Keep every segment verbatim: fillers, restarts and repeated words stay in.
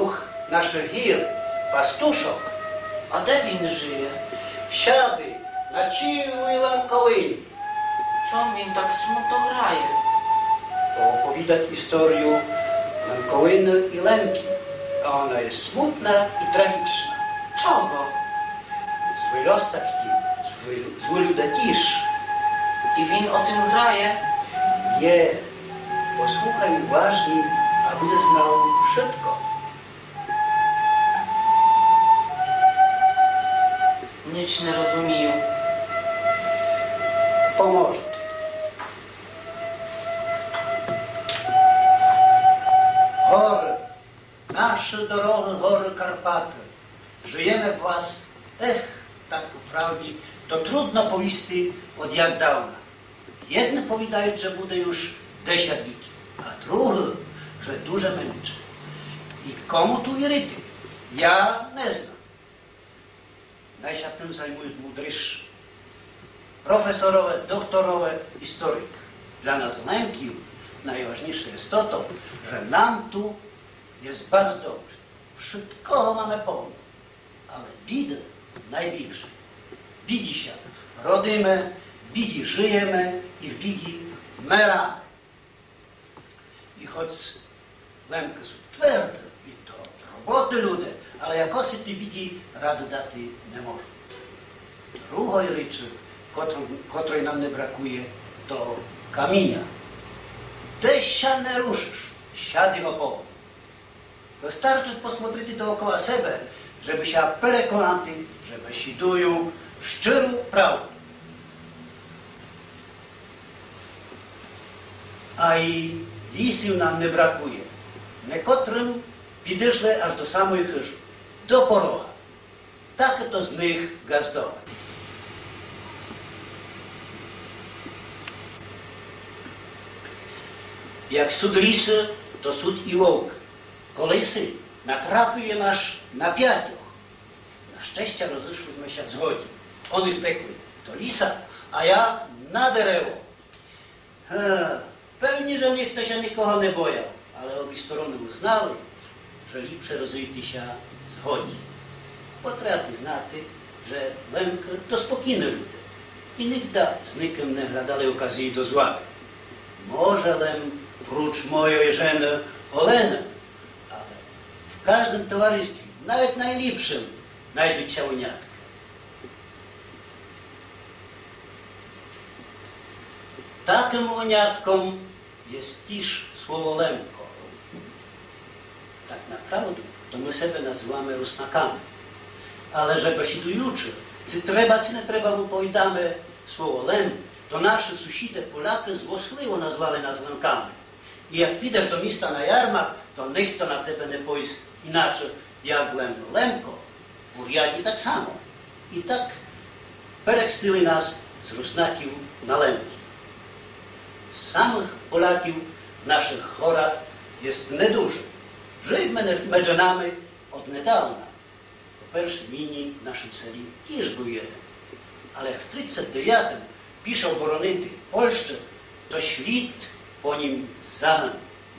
дух наших гір, пастушок. А де він жиє? Сяди, ночує Лемковині. Чом він так смутно грає? Opowiadać historię Lemkołyny i Lemki, a ona jest smutna i tragiczna. Czego? Zły los taki, zły, zły ludatisz. I він o tym graje? Nie, posłuchaj uważnie, a będę znał wszystko. Nic nie rozumію. Pomoże ty. Горе, наші дороги, гори Карпати, żyjemy w was, ech, tak po prawdzie, to trudno powieści od jak dawna. Jedne powiadają, że буде już dziesięć wieków, a drugie, że duże męczy. I komu tu wierzyć? Ja nie znam. Najsia tym zajmują mądryszy. Profesorowie, doktorowie, historyk. Dla nas Lemki najważniejsze jest to, to, że nam tu jest bardzo dobrze. Wszystko mamy pełno. Ale bidy największe. Bidzi się rodzimy, bidzi żyjemy i w bidzi meramy. I choć Lemki są twarde i to roboty ludzie, ale jakoś ty bidzi rady dać nie może. Drugoj rzeczy, której nam nie brakuje, to kamienia. Ty się nie ruszysz, siadaj opór. Wystarczy posмотрити dookoła siebie, żeby się przekonać, że besidują szczerą prawdę. A i lisów nam nie brakuje. Niekotrym підійшли aż do samej chyży, do poroga. Tak to z nich gazdowa. Jak sud lisy, to sud i wołk. Kolesy natrafiłem aż na pięciach. Na szczęście rozeszliśmy się zgodzi. Oni wtekli do lisa, a ja na derewo. Pewnie, że nikt się nikogo nie bojał, ale obie strony uznały, że lepsze rozejти się zgodzi. Potraty znati, że Lemka to spokійny ludzie i nigdy z nikim nie gradali okazji do zła. Może Lem prócz mojej żony Oleny, ale w każdym towarzystwie, nawet najlepszym, znajdzie ciałniatkę. Takim łoniatką jest też słowo Lemko. Tak naprawdę to my siebie nazywamy Rusnakami. Ale że besidujuczy, czy trzeba, czy nie trzeba, mu powiadamy słowo Lem, to nasi sąsiedzi Polacy złośliwo nazwali nas Lemkami. I jak pójdziesz do miasta na jarmark, to nikt to na tebe nie powie inaczej jak Lem. Lemko, w Uriadzie tak samo. I tak perekstyli nas z Rusnaków na Lemki. Samych Polaków w naszych chorach jest niedużo. Żyjmy między nami od niedawna. Po pierwsze, mini w naszym seli też był jeden. Ale jak w trzydziestym dziewiątym piszą Boronity Polszczy, to ślid po nim zaginął.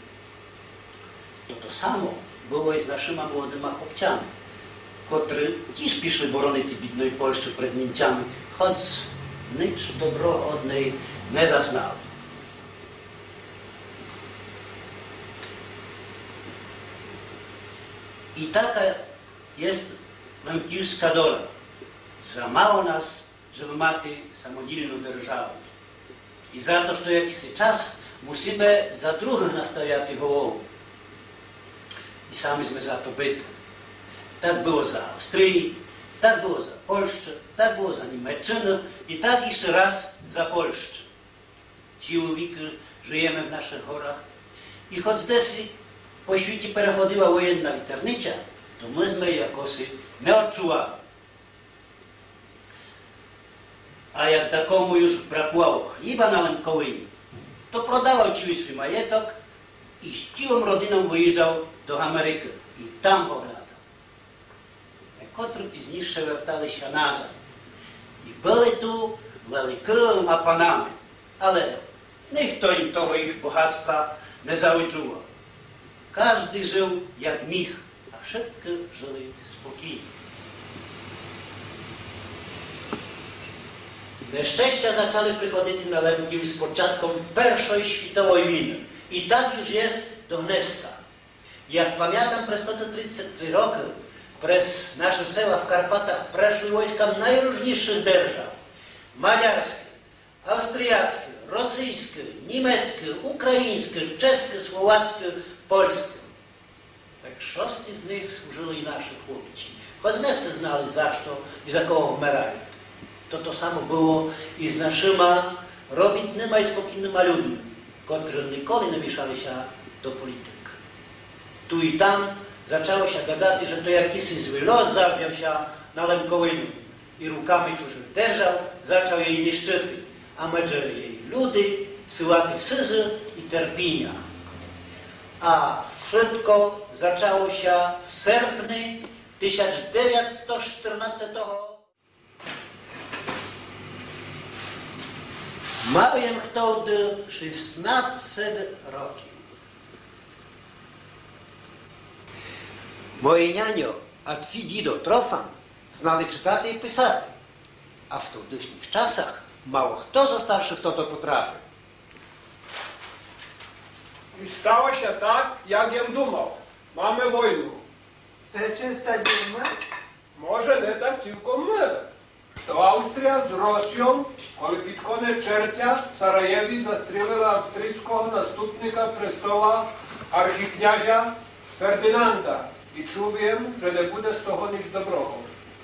To to samo było i z naszymi młodymi chłopcami, którzy też piszli Boronity bidnej Polszczy przed Niemcami, choć nic dobro od niej nie zaznali. I taka jest lemkiewska dola. Za mało nas, żeby mati samodzielną державę. I za to, że jakiś czas musimy za drugich nastawiać wołów. I samiśmy za to byli. Tak było za Austrię, tak było za Polskę, tak było za Niemczech i tak jeszcze raz za Polskę. Ci wieku żyjemy w naszych chorach i choć desy po świecie przechodziła wojenna witernicza, to myśmy jakoś nie odczuwali. A jak takomu już brakowało chleba na Lemkowyni, to prodawał ci swój majetok i z całą rodziną wyjeżdżał do Ameryki i tam oglądał. Niektórzy później wracali się nazad i byli tu wielkimi panami, ale nikt to im tego ich bogactwa nie zauważył. Każdy żył jak mich, a wszyscy żyli spokійnie. Nieszczęścia zaczęły przychodzić na Lękів z początkiem pierwszej światowej wojny. I tak już jest do dneska. Jak pamiętam, przez te trzydzieści trzy roki przez nasze sela w Karpatach przeszły wojska najróżniejszych держав. Maďarskie, austriackie, rosyjskie, niemieckie, ukraińskie, czeskie, słowackie, polskie. Tak szósty z nich służyli nasi chłopci. Choć nie wszyscy znali za co i za kogo umierali. To to samo było i z naszymi robitnymi i spokojnymi ludźmi, którzy nigdy nie mieszali się do polityki. Tu i tam zaczęło się gadać, że to jakiś zły los zawziął się na Lękowinu i rukami cudzych держав zaczął jej niszczyć, a medże jej ludy syłati syzy i terpienia. A wszystko zaczęło się w sierpniu tysiąc dziewięćset czternastego. Miałem wtedy szesnaście roków. Moje nianio, a twój dzido Trofan znali czytać i pisać, a w tamtych czasach mało kto ze starszych to to potrafił. I stało się tak, jak ja думав. Mamy wojnę. Czysta duma? Może nie tak цілком миле. То Австрія з Росією, коли під кінець червня в Сараєві застрілила австрійського наступника престола архікняжа Фердинанда. І чув їм, що не буде з того ніч доброго.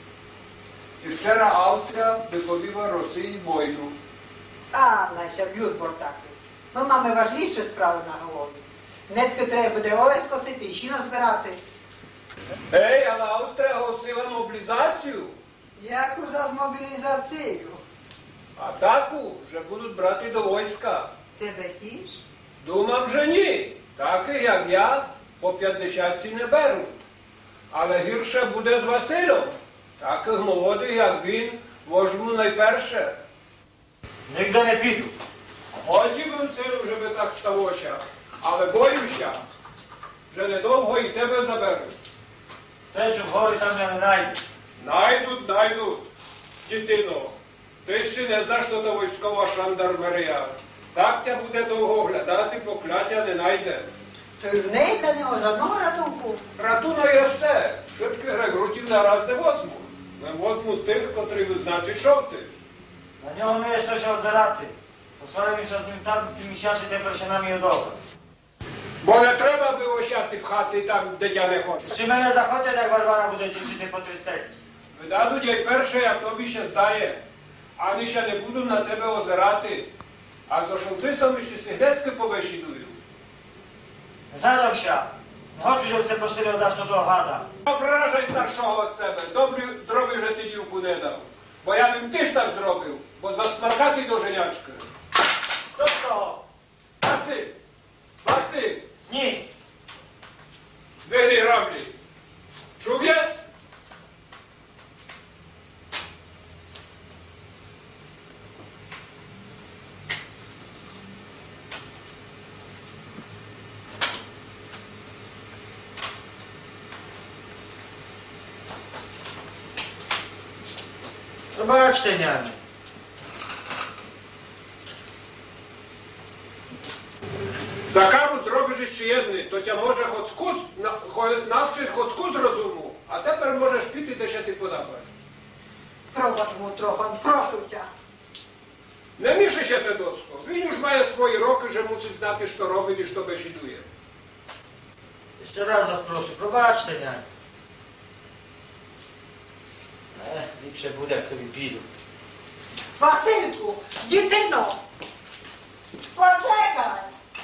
І вчора Австрія виповіла Росії війну. А, Настя, Людбор такий. Ми маємо важливіші справи на голові. Нетки треба буде овес косити і щіно збирати. Ей, але Австрія оголосила мобілізацію. Яку за мобілізацію? А таку, що будуть брати до війська. Тебе кіш? Думав, що ні. Таких, як я, по п'ятдесятці не беруть. Але гірше буде з Василем. Таких молодих, як він, возьму найперше. Nigdy nie pidu. Хотів би, сину, щоб так сталося. Але боюся, що недовго і тебе заберуть. Te, że w góry tam ja nie znajdę. Найдуть, найдуть. Дитино, ти ще не знаєш, що то військова жандармерія. Так тя буде довго глядати, покляття не найде. То ж в неї та нема жодного ратунку. Ратуно є все. Швидких рекрутів нараз не возьму. Не возьму тих, котрі визначить шовтись. Na nią nie jest to się odzeraty. Posłałem już od nim tam miesięcy tepер się nami odobra. Бо не треба було сяти в хати там, де я не хочу. Czy mnie zachodzę, jak Barbara będzie czytać po tryceci. Видадуть як перше, як тобі ще здає. Ані ще не буду на тебе озирати. А за шовтисом ще сигнески повишідую. Zadał się. No chodź, że te postyle oddasz to do gada. Ображай старшого від себе. Добрі, здорові вже ти дівку не дав. Бо я б ти ж так зробив, бо засмаркати до женячки. To kto? Василь! Василь! Nic. Двері граблі. Чув єс? Zobaczcie, nianie. За кару зробиш ще єдний, то тя може хоцку, навчиш хоцку з розуму, а тепер можеш піти, де ще ти подобаєш. Пробач му, Трофан, прошу тя. Не мішай ще те доско. Він уж має свої роки, że мусить знати, що робить і що бесідує. Jeszcze raz was proszę, probaczcie, nianie. Ech, nie przebudę, jak sobie pidu. Васильку, дитино, почекай.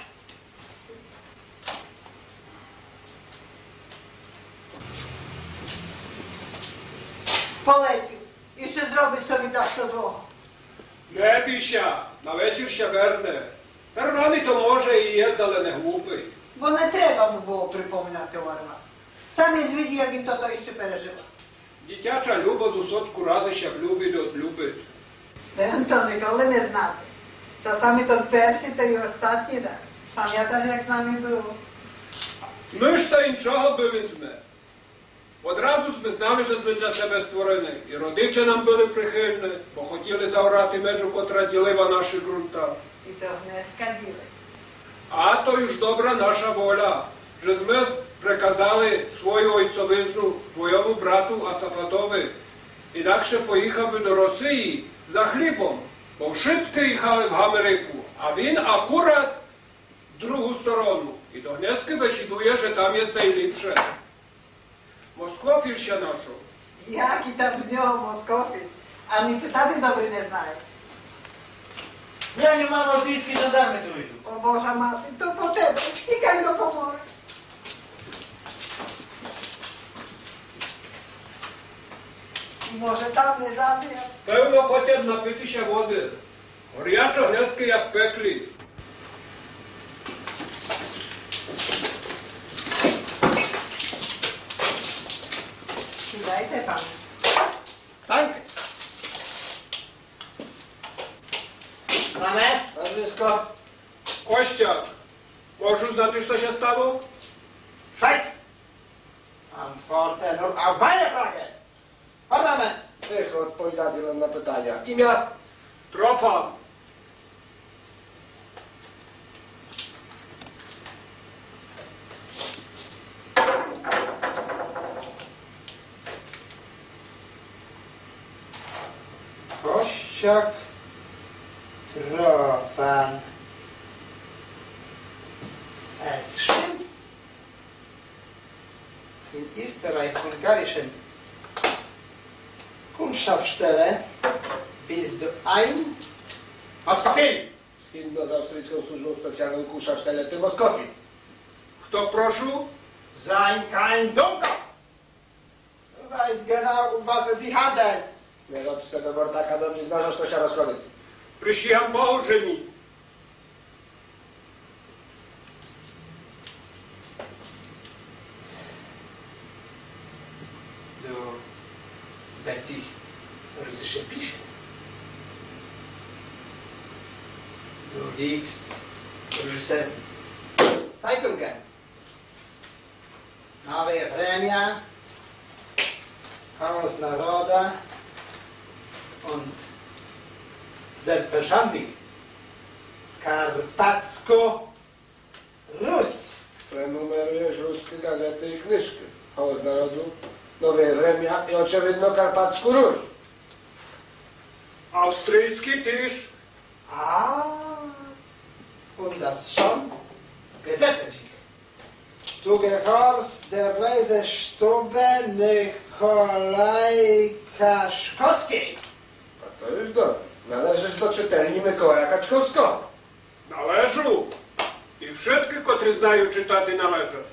Полетів. І ще зробить собі дещо злого. Не бійся, на вечір ще верне. Терваний то може і є, але не глупий. Бо не треба му було припоминати Варвар. Самі звіді, як він то ще пережив. Дитяча люба з усотку рази ще влюбить, отлюбить. Стентон ніколи не знати. Часами то перший, то й останній раз. Пам'ятаєш, як з нами було? Ну ж та іншого би візьме. Одразу ж ми знали, що ми для себе створені. І родичі нам були прихильні, бо хотіли заорати межу, котра ділила наші ґрунта. І то гнезка ділить. А то ж добра наша воля, що ми приказали свою ojcowizну твоєму брату Асафатові. Інакше поїхав би до Росії за хлібом, бо вшитки їхали в Америку, а він акурат в другу сторону. І до Гнезки вишідує, що там є найліпше. Москофіль ще нашов. Який там з нього москофіль? А ні читати добре не знає. Я не мав австрійські жандарми дойду. О Божа мати, то по тебе, тікай допомоги. Може там не зазря? Певно, хотять напитися води. Горячо Гнезки, як пеклі. Сідайте, пане. Так? Пане, nazwisko? Костяк, можу знати, що ще стало? Scheik. Antworten nur auf meine Frage. Parlament. Тихо, відповідати нам на питання. Ім'я? Трофан. Kościak. Trofan. Es stimmt. In Österreich-Ungarischen Kundschaftsstelle bist du ein Moskowin. Zgodnie z Austriacką Służbą Specjalną Kusza-Sztele, ty Moskowin. Хто прошу? Sein kein Dummer. Du weißt genau, um was es sich handelt. Nie robisz tego Bortaka, dobrze znasz, co się rozchodzi. Присягам Богу жені. Du beziehst russische Bücher. Du liest russische Zeitungen. Nowe Vremia, Haus Naroda und selbstverständlich Karpacko-Rus. Prenumerujesz ruskie gazety i knyżki. Hałas Narodu, Nowe Remia i oczywiście Karpacku Róż. Австрійський тиш. Ah, und das schon gesetzlich. Du gehörst der Reisestube Nikolaj Kaszkowski. A to już dobrze. Należysz do czytelni Mikołaja Kaczkowskiego. Належу. І všetky, котрі знають читати, належать.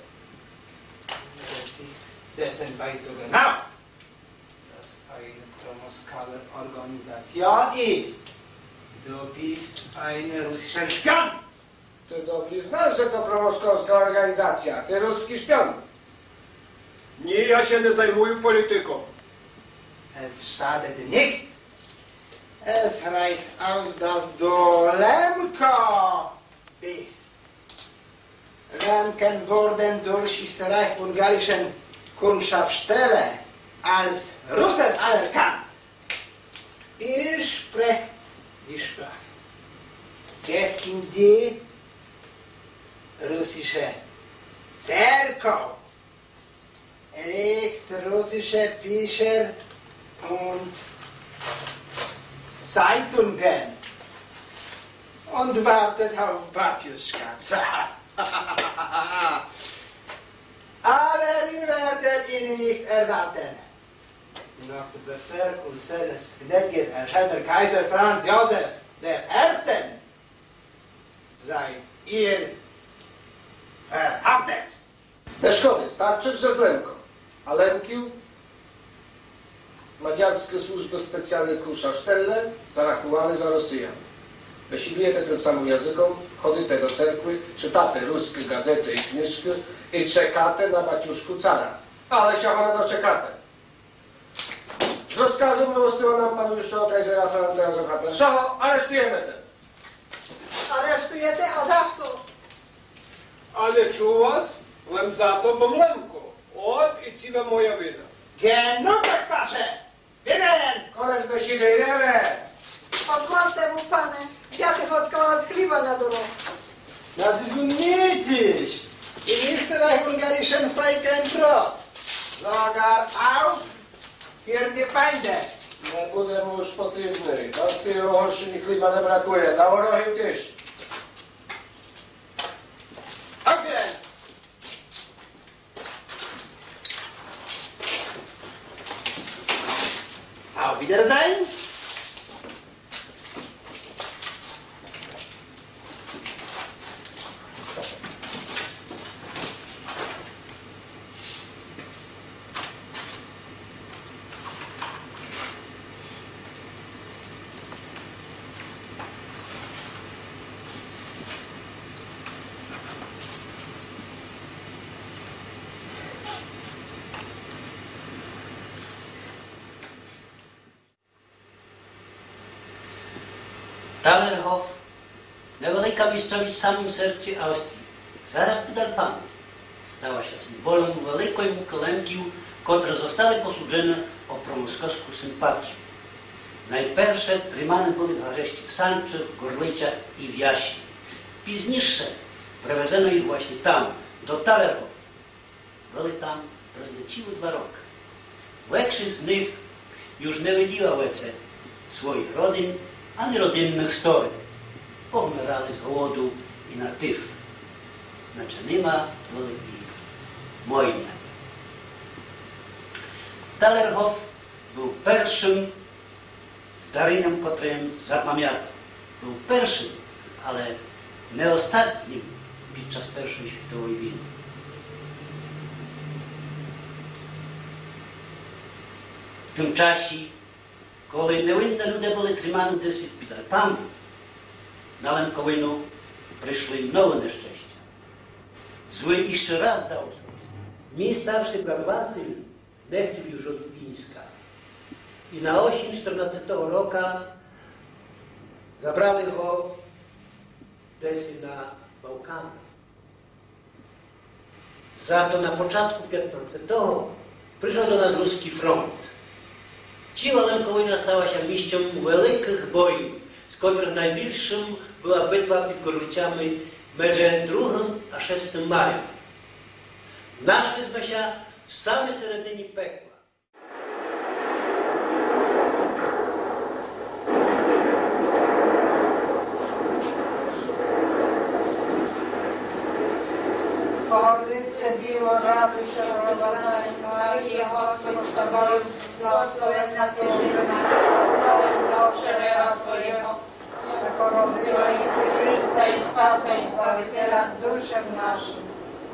Dessen weißt du genau, dass eine Tomoskale Organisation ist. Du bist eine russische Spion. Ty dobrze znasz, że to promoskowska organizacja. Ty ruski szpion. Ні, я ще не займую політиком. Es schadet dir nichts. Es reicht aus, dass du Lemko bist. Lemken wurden durch Österreich-Ungarischen Kundschaftsstelle als Russen anerkannt. Ihr sprecht die Sprache. Geht in die russische Zerkow. Liest russische Bücher und Zeitungen und wartet auf Batjuschka. Aber ihr werdet ihn nicht erwarten. Nach dem Befehl unseres gnädigen Erscheiner Kaiser Franz Josef der Ersten seid ihr verhaftet. Te szkody starczy, że z Lemką. A Lemkił? Madziarskie służby specjalne Kusza-Sztelle zarachowane za Rosjan. Wysilujete tym samym językom, chodyte do cerkwy, czytate ruskie gazety i kniżki i czekate na baciuszku cara. Ale się ona doczekate. Z rozkazu miłostywego nam panu jeszcze Kajzera Franca Józefa pierwszego aresztujemy ten. Арештуєте, а за що? А не чу вас, лем зато помленко. От і ціла моя вина. Genau tak patrzę! Jeden! Koleś do siebie idziemy! Pozwólcie mu, panie, ja się odkładam z chleba na drodze. Das ist unmöglich! In Österreich ungarischen Freikenbrot! Sogar auf für die Feinde! Nie będę mu już potrzebny. Od tego Holsztyni chleba nie brakuje. Na Worochim też. Akcję! Auf Wiedersehen! Tauerhof, невелика місцевість в самому серці Австрії, зараз під Альпами, сталася символом великої муки лемків, котрі zostali посуджені о промосковську симпатію. Найперше тримані були в арешті в Санчах, Горличах і в Яші. Пізніше привезено їх właśnie там, до Тауерhof. Були там призначили два роки. Większość z nich już nie widziała więcej swoich rodzin, ani rodzinnych story. Pomierali z głodu i na tyf. Znaczy nie ma wielkiej wojny. Tauerhof był pierwszym zdarzeniem, którym zapamiętał. Był pierwszym, ale nie ostatnim podczas pierwszej światowej wojny. W tym czasie, коли невинні люди були тримані десь під Альпами, на Лемковину прийшли нове нещастя. Зły іще раз дав спис. Мій старший брат Василь не хотів już od wojska. I na осінь czternastego roku zabrali go dесь na Bałkany. Za to na początku piętnastego przyszedł do nas ruski front. Ціла Лемковина стала місцем великих боїв, з котрих найбільшим була битва під Горличами між другим а шестим маєм. Знайшлися ми в самій середині пекла. Bogorodice, Dievo, радуйся, Богородна, Марія, Господь з тобою, благословенна ти жінка, благословенна очерева Твоєго, породила Ісі Христа і Спаса і Збавителя душам нашим.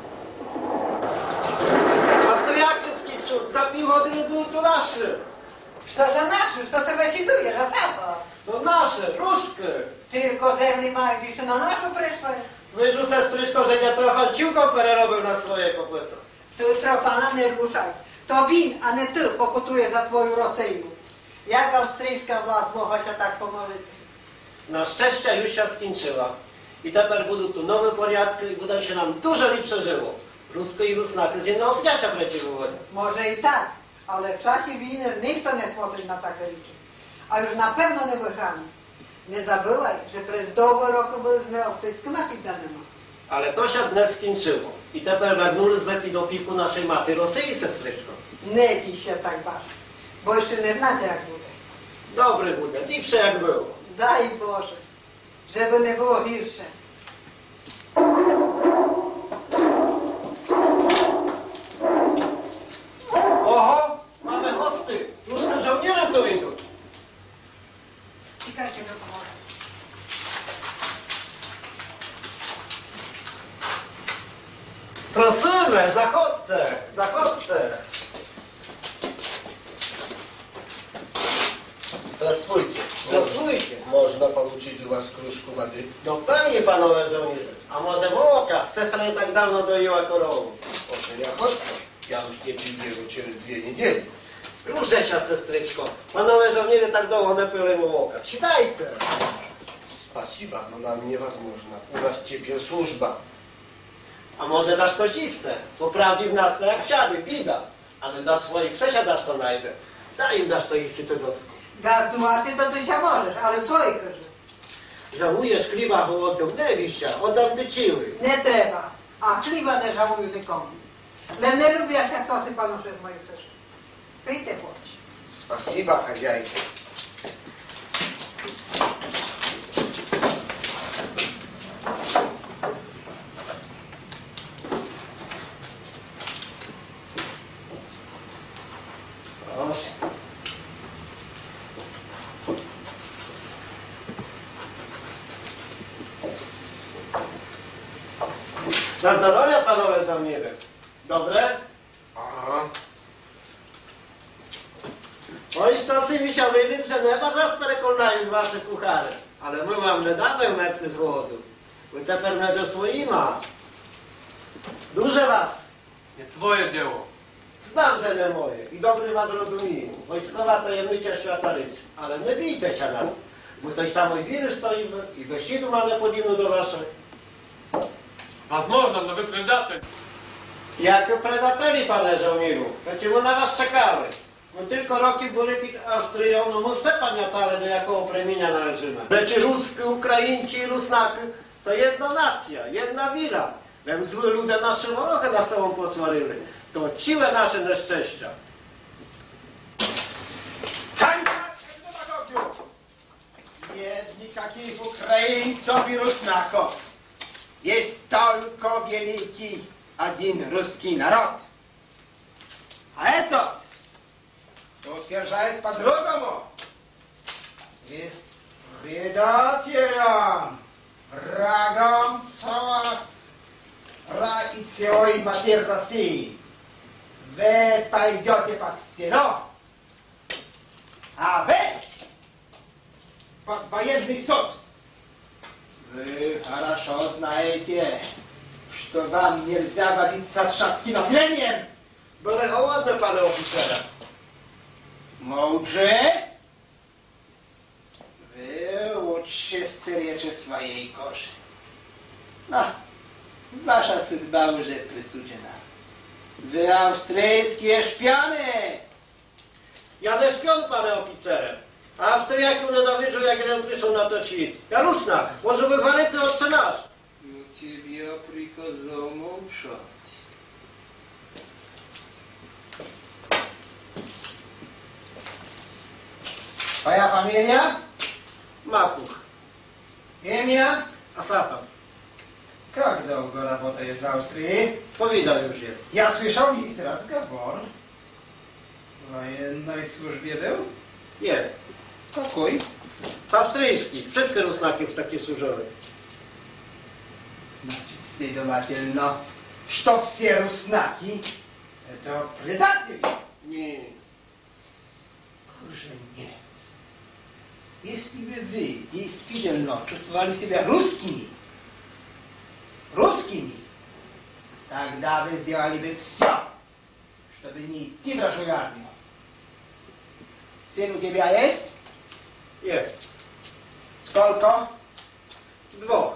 Австріяків втічуть, за півгодини будуть у наші. Що за наші? Що ти висідуєш, Асапа? To nasze, ruskie. Tylko землі мають, і що на нашу прийшли? Wyżu sestryczko, że nie trochę ciuką pererobił na swoje kopyto. Ти трофана не рушай. То він, а не ти, покутує за твою Росію. Як австрійська власть могла się так помолити? Na szczęście już się skończyła. I teraz będą tu nowe porядki i będzie się nam dużo lepsze żyło. Ruskie i Rusnaki z jednego pniacia brecie wywodzą. Może i tak, ale w czasie wojny ніхто не смотрить на таке речі. А już на певно не вигране. Не забувай, że przez довго року byliśmy австрійськими підданими. Ale to się dnes skończyło. I teraz wernuli do piku naszej maty Rosji, sestryczko. Не ті ще так баш, бо ще не знаєте, як буде. Dobry będzie, lepsze jak było. Дай Боже, żeby не було гірше. Oho, mamy hosty. Ruskie żołnierze tu idą. Тікайте до кого. Prosimy, zachodźcie, zachodźcie. Здравствуйте. Zdrowujcie. Można получить u was kruszku wody? No pewnie, panowie żołnierze. A może wołoka? Sestra nie tak dawno doiła korową. Proszę, ja chodź. Ja już nie piję jego через dwie niedzieli. Ruszę się, sestryczko. Panowie żołnierze tak długo nie pili wołoka. Siadajcie. Спасибо, но нам невозможно. У нас теперь служба. A może dasz to iste? Poprawdzi w nas to jak wsiady, bida. Ale dla swoich sąsiadasz to najdę. Daj im dasz to isty to dosku. Gardувати to ty się możesz, ale swoje кажи. Żałujesz kliwa hołotów, nie wiścia, oddam ty ciły. Не треба. А хліба не жалую нікому. Але не люблю, як ся хто сипано через мою цешу. Пийте, хлопці. Spasiba, хозяйка. Proszę. Na zdrowie, panowie żołnierze. Dobre? Aha. Oj, to si mi się wiedzieć, że nie ma zas prekonają wasze kuchary. Ale my wam nie damy metry z wodu. Wy teper nie do swoima. Duże was. Nie twoje dzieło. Znam, że nie moje i dobrze was rozumiem. Wojskowa tajemnicza świata ryć. Ale nie bijcie się nas. My tej samej wiry stoimy i wyścigu mamy podinu do waszych. Возможно, но вы предатель. Jak predateli, panie żołnierzu, będziemy na was czekali. My tylko roki byli pod Austrią, no my se pamiętali, do jakiego plemienia należymy. Rzeczy Ruscy, Ukraińcy i Rusnaki to jedna nacja, jedna wira. Wiem, zły ludzie nasze wrochy na sobą poswarili. To ciłe nasze nieszczęścia. Нет никаких украинцев и руснаков. Есть только великий один русский народ. А этот утверждает по-другому. Есть предателем, врагом сова и целой матерь России. Вы пойдете под стену, а вы под военный суд. Вы хорошо знаете, что вам нельзя водиться с шацким населением. Były hołodne, panie oficerze. Mądrze? Wy uczcie steriecze swojej koszy. No, wasza sudba już przysudzona. Wy austryjskie szpiony! Ja nie śpią, panie oficerem. A Austriaki nie dowiedzą, jak jeden przyszł na to ćwit. Ja Rusnak, może wywaryty odcze nasz. У тебя приказал молчать. Твоя фамилия? Mapuch, Имя? Asafan. Как долго работаешь в Австрии? Powiedział już je. Я слышал весь разговор. В военной службе был? Nie, Какой? австрийski. Wszystkie Rusnaki w takiej służyły. Значит, следовательно, что все руснаки — это предатели. Nie. Хуже нет. Если бы вы действительно чувствовали себя русскими, русскими, тогда вы сделали бы все, чтобы не идти в вражью армию. Сын у тебя есть? Jest. Сколько? Dwóch.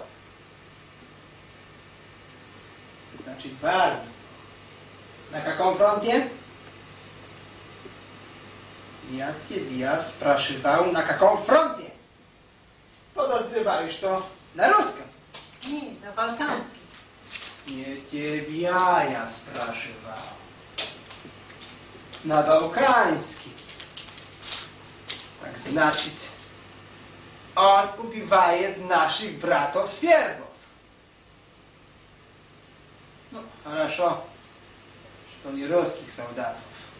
Значит, в армии. На каком фронте? Я тебя спрашивал, на каком фронте? Подозреваю, что на русском. Ні, на Балканській. Не тебя я спрашивал. На Балканский. Так значит, он убивает наших братов-сербов. Ну, хорошо, что не русских солдатов.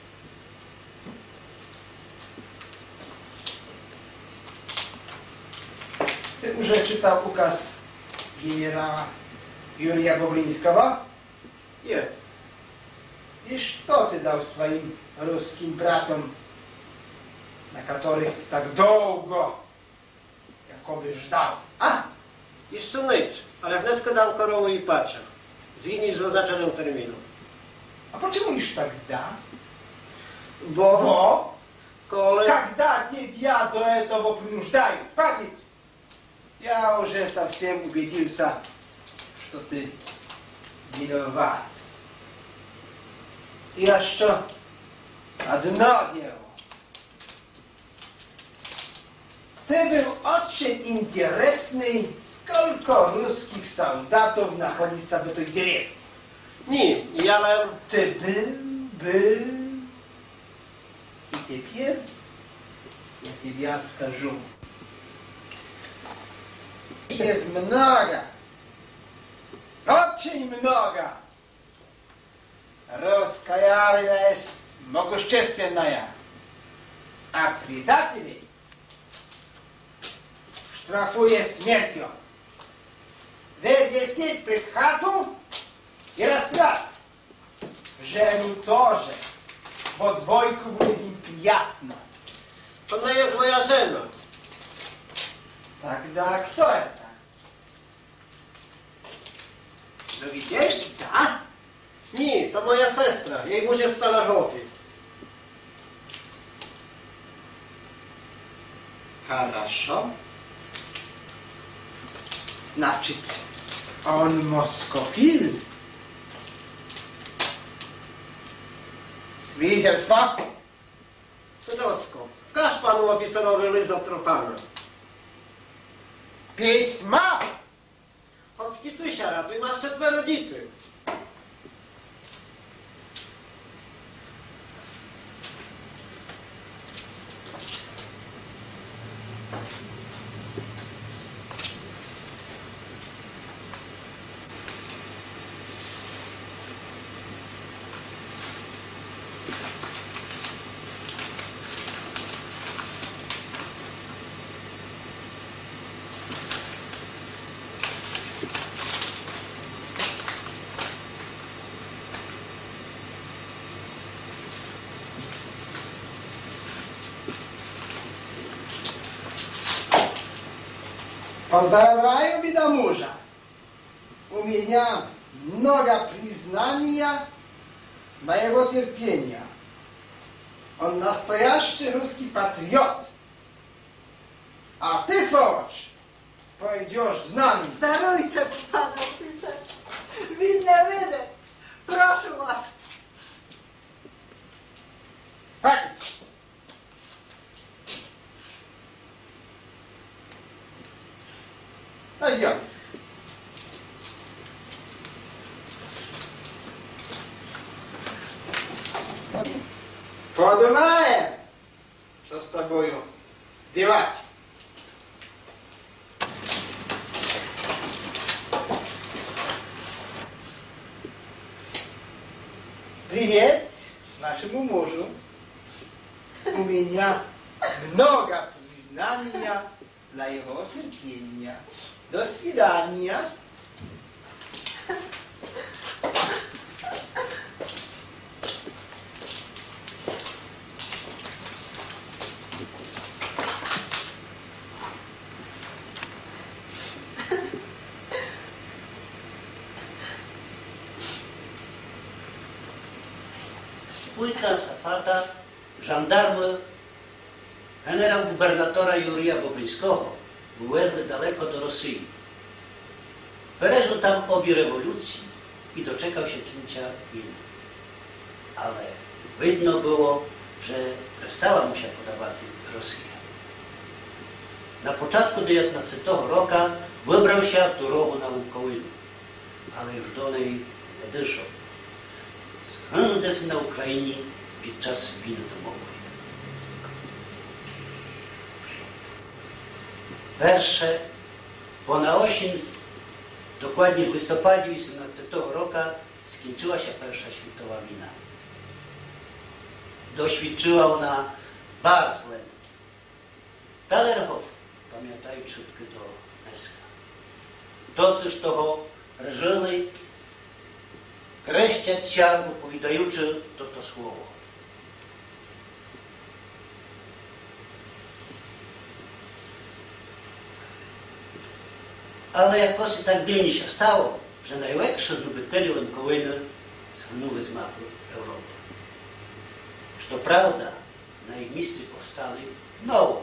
Ты уже читал указ генерала Юрия Боблинского? Nie. И что ты дал своим русским братам, на которых так долго якобы ждал? А? Jeszcze nic, ale wnet dam korowę i patrzę. Z innej z oznaczonym terminem. А почему лишь тогда? Bo, Bo? kole... Когда тебя до этого принуждают? Хватит! Я уже совсем убедился, что ты виноват. И а что? Одно дело. Ты был очень интересный, сколько русских солдатов находится в этой деревне. Ні, я лев. Ты был, был. И теперь я тебе скажу. Есть много, очень много. Русская армия есть могущественная, а предателей штрафует смертью. Вывести пред хату и расстрелять. Жену тоже. Bo dwojku будет им приятно. Ona jest moja żena. Тогда кто это? No widzielica, a? Ні, to moja sestra. Jej mąż jest stalażowiec. Хорошо. Значит, он москофил. Свидетельство. Свідоцтво. Каж пану офіцерові лист затропано. Письма. От скітися рatuj, masz четверо дітей. Поздравляю, беда мужа. У меня много признания моего терпения. Он настоящий русский патриот. А ты, сволочь, пойдешь с нами. Даруйте, пане офіцер. Він не винен. Прошу вас. Хватит. Пойдем. Подумаем, что с тобою сделать. Привет нашему мужу. У меня много признания для его терпения. До свидания. Spójka Zapata, żandarmy, generał gubernatora Jurija Bobryńskiego uwezli daleko do Rosji. Przeżył tam obie rewolucji i doczekał się cięcia winy. Ale widno było, że przestała mu się podobać Rosja. Na początku dziewiętnastego roku wybrał się w drogę na Ukrainę, ale już do niej nie doszedł. Zginął na Ukrainie podczas wojny domowej. Перше, bo na осінь, dokładnie w listopadzie osiemnastego roku, skończyła się Pierwsza Światowa wojna. Doświadczyła ona bardzo źle. Talerhof, pamiętaj czutkę do dneska. Toteż toho reżyli kreszczać się, wypowiadajuczy to to słowo. Ale jakoś tak dziwnie się stało, że najlepsi lubiciele Łękołyny zginęły z mapy Europy. Co prawda, na ich miejscu powstali nowo.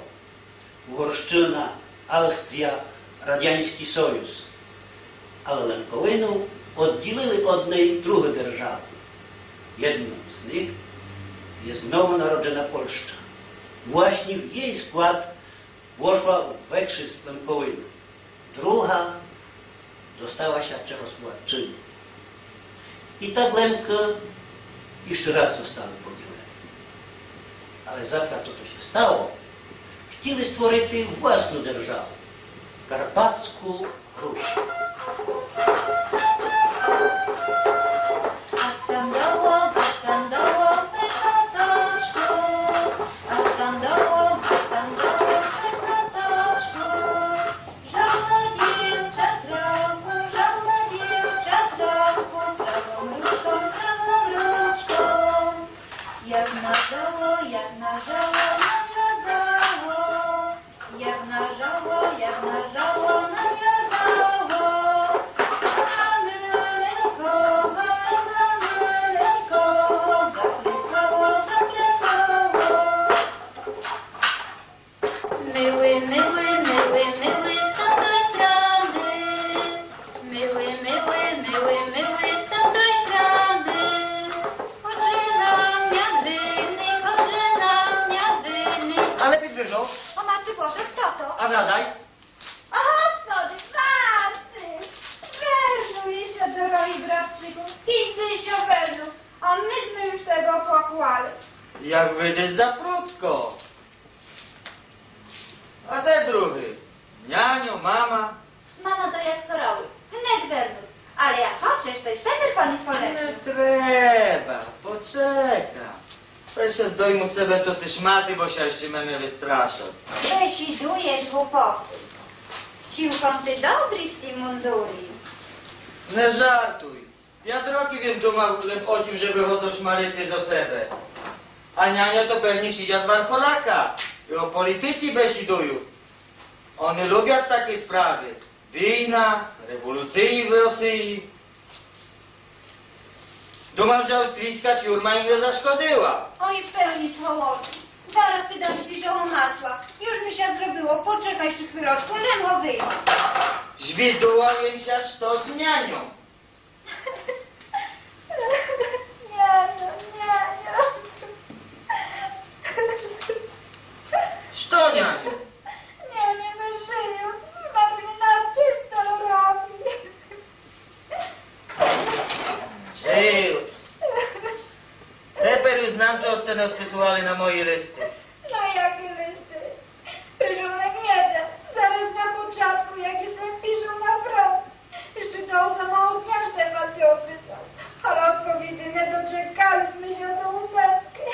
Угорщина, Австрія, Радянський Союз. Але Ланковину oddzielili od niej drugie держаwy. Jedną z nich jest nowonarodzona Polska. Właśnie w jej skład włożyła Węgrzy z Lękowymi. Druga dostała się Czechosłowaczyny. I tak Lemka jeszcze raz zostały podzielone. Ale zanim to się stało, chcieli stworzyć własną державę, Karpacką Ruś. A tam doło, a tam doło, pekatoszku, a tam doło, a tam doło, pekatoszku. Żała dziewcza trawą, żała dziewcza trawą, trawą różką, trawą różką. Jak nażało, jak nażało, nawiązało, jak nażało, jak nażało, nawiązało. Maleńko, maleńko, maleńko, zaplechało, zaplechało. Myły, myły, myły, myły z tamtej strony. Myły, myły, myły, myły z tamtej strony. Chodźże nam miadryny, chodźże nam miadryny. Ale Pidwyżo, O matty Boże, kto to? a zadaj? O Gospody, pasy! Wernuj się, drogi bratczyku, picy się wernu, a myśmy już tego pokłali. Jak wyjdziesz za krótko. A te drugi? Nianio, mama? Mama to jak koroły, wnet wernuj, ale jak хочesz, to już wtedy pan ich Nie polepszy. trzeba, poczekam. Pierwsze zdejmu sobie to te szmaty, bo się jeszcze mnie wystraszą. Wysidujesz głupoty. Siłką ty dobry w tym munduri. Nie żartuj. Ja z roki wiem dumałem o tym, żeby chociaż maryty do siebie. A niania to pewnie siedział warcholaka. I o politycy besidują. Oni lubią takie sprawy. Wojna, rewolucji w Rosji. Dumam, że austrijska tiurma im nie zaszkodziła. Oj, w pełni połowy. Zaraz ty dam świeżego masła. Już mi się zrobiło, poczekaj jeszcze chwileczkę, lemcho wyjdzie. Zwidułem się to z nianią. Nie, nie, nie. Co nianiu? Nie, nie wyżyję. Marlina, ty to robi. Żyjut. Teper już znam, co ostane odpisywali na moje listy. No jakie listy? Piszą jak jeden. Zaraz na początku, jakie sobie piszą naprawdę. Jeszcze do samego dnia Stefan ty opisał. Ale od kobiety nie doczekaliśmy się do łupeckiej.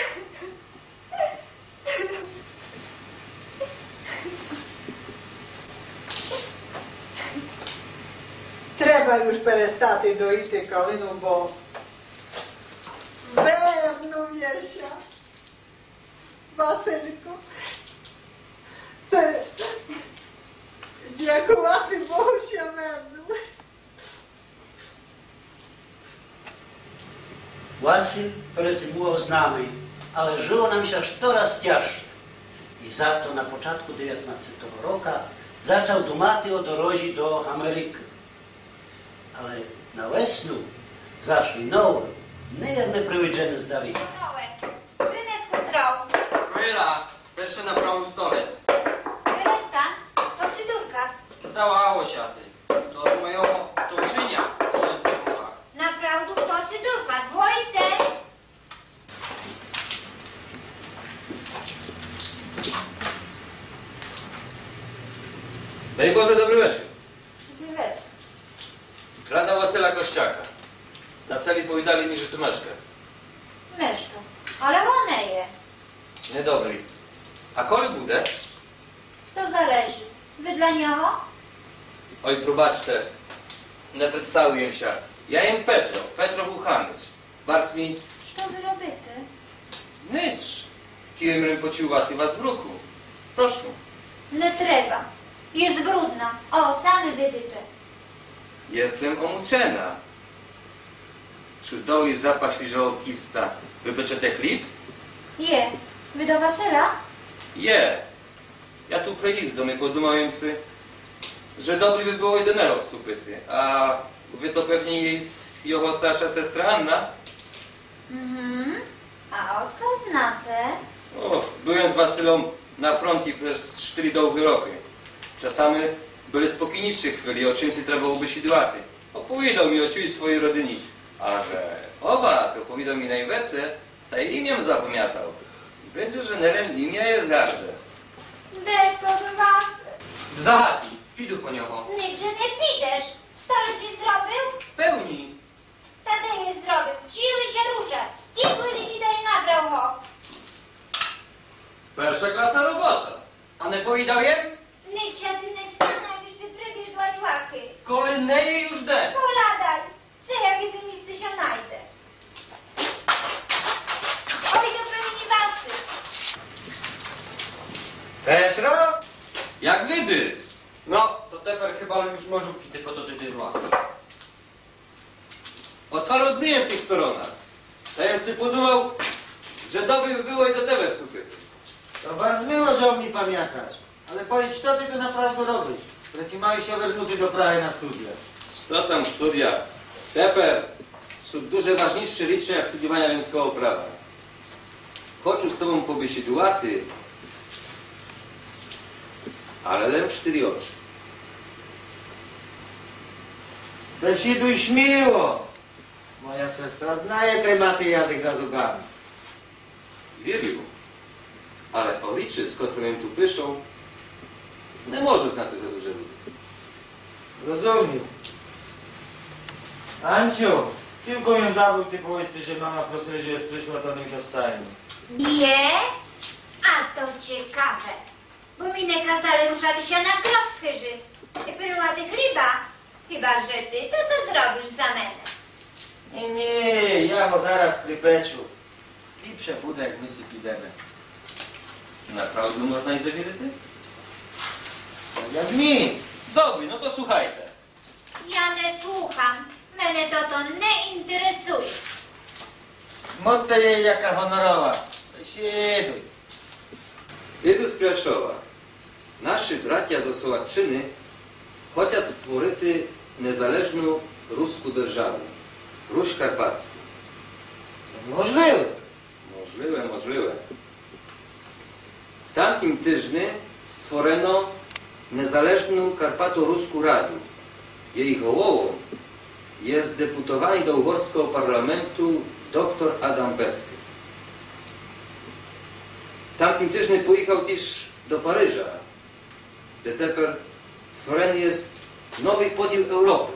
Треба już перестати доїти калину, бо вернувся. Василько, ти дякувати Богу, що вернув. Wasyl prezymował z nami, ale żyło nam się aż coraz ciężej. I za to na początku dziewiętnastego roku zaczął dumać o drodze do Ameryki. Ale na wiosnę zaszli nowe, nieprzewidziane zdarzenia. Nołek, rynesku zdrow. Chwila, jeszcze na prawy stolec. Rystan, to Sydurka. Zdawało się ty. To od mojego tuczynia, co on mówiła. Naprawdę to Sydurka, dwójce. Daj Boże, dobry wieczór. Dobry wieczór. Rada Wasyla Kościaka. Na sali powiedzieli mi, że tu mieszka. Myszko, ale one je. Niedobry. A koli budę? To zależy. Wy dla niego? Oj, probaczcie. Nie przedstawiłem się. Ja jem Petro, Petro Buchanycz. Bars mi Що ви робите? nicz. Kijem rym pociułaty was w ruku. Proszę. Не треба. Jest brudna. O, sami widzicie. Jestem omuczena. Cudowny zapach świeżego kista. Wypeczete chleb? Je. Wy do Wasyla? Je. Ja tu приїздом і подумав си, że dobry by było jedenero stupyty, a Wy to pewnie jej, jego starsza sestra Anna? Mhm. A odkąd znacie? O, byłem z Wasylą na froncie przez cztery długie roki. Czasami były spokojniejsze chwili, o czym się trzeba byłoby sidłaty. Opowiadał mi o ciu i swojej rodyni. A że o was opowiadał mi najwięcej, to i imię zapamiętał. Będzie, że nerem imię jest garde. Де то з вас? Загадки, піду по нього. Nigdzie nie підеш. Stolec je zrobił? Певні. Та де je zrobił? Siły się ruszać. Kikły się daj nabrał ho. Pierwsza klasa robota. А не повідав є? Niccia ty nie stana, jeszcze prybierz dla człachy. Коли неї już де. Poladaj. Co jakie ze miejsce się najdę. Oj, do pełni wasy. Petro? Jak widysz? No, to тепер хіба już можу піти по тоді дирла. Od paru dni w tych stronach. To ja sobie podumał, że dobry by było i do tebe stupy. To bardzo miło, że o mnie pamiętasz. Ale powiedz, co ty to naprawdę robisz? Że ci mały się wezmuty do Prahy na studia. Co tam studia? Teper są dużo ważniejsze rzeczy jak studiowania rzymskiego prawa. Хочу z tobą pobysidłaty, ale lem cztery oczy. Besiduj śmiło. Moja sestra znaje tematy język za zubami. Wierzył, ale policzy, z którym tu pyszą, nie może znać za dużo ludzi. Rozumiem. Anciu, tylko mi dawaj ty powiedz, że mama prosila, że przyszła, to nie dostajemy. Nie? A to ciekawe. Bo mi nie kazali ruszać się na krok z chyży. I pilnowaty chliba. Chyba, że ty to to zrobisz za menę. Nie, nie, ja go zaraz pripeczu. I przebudę, jak my sobie pidemy. Naprawdę można iść do wiryty? Tak jak mi. Dobry, no to słuchajcie. Ja nie słucham. Mnie to to nie interesuje. Motta jej jaka honorowa. Besiduj. Idu z Piaszowa. Nasi bracia z Osołaczyny chcą stworzyć niezależną ruską державę. Ruś Karpacką. Możliwe. Możliwe, możliwe. W tamtym tygodniu stworzono niezależną Karpato-Ruską Radę. Jej głową jest deputowany do uhorskiego parlamentu dr Adam Besky. W tamtym tygodniu pojechał też do Paryża, gdzie teraz tworzony jest nowy podział Europy.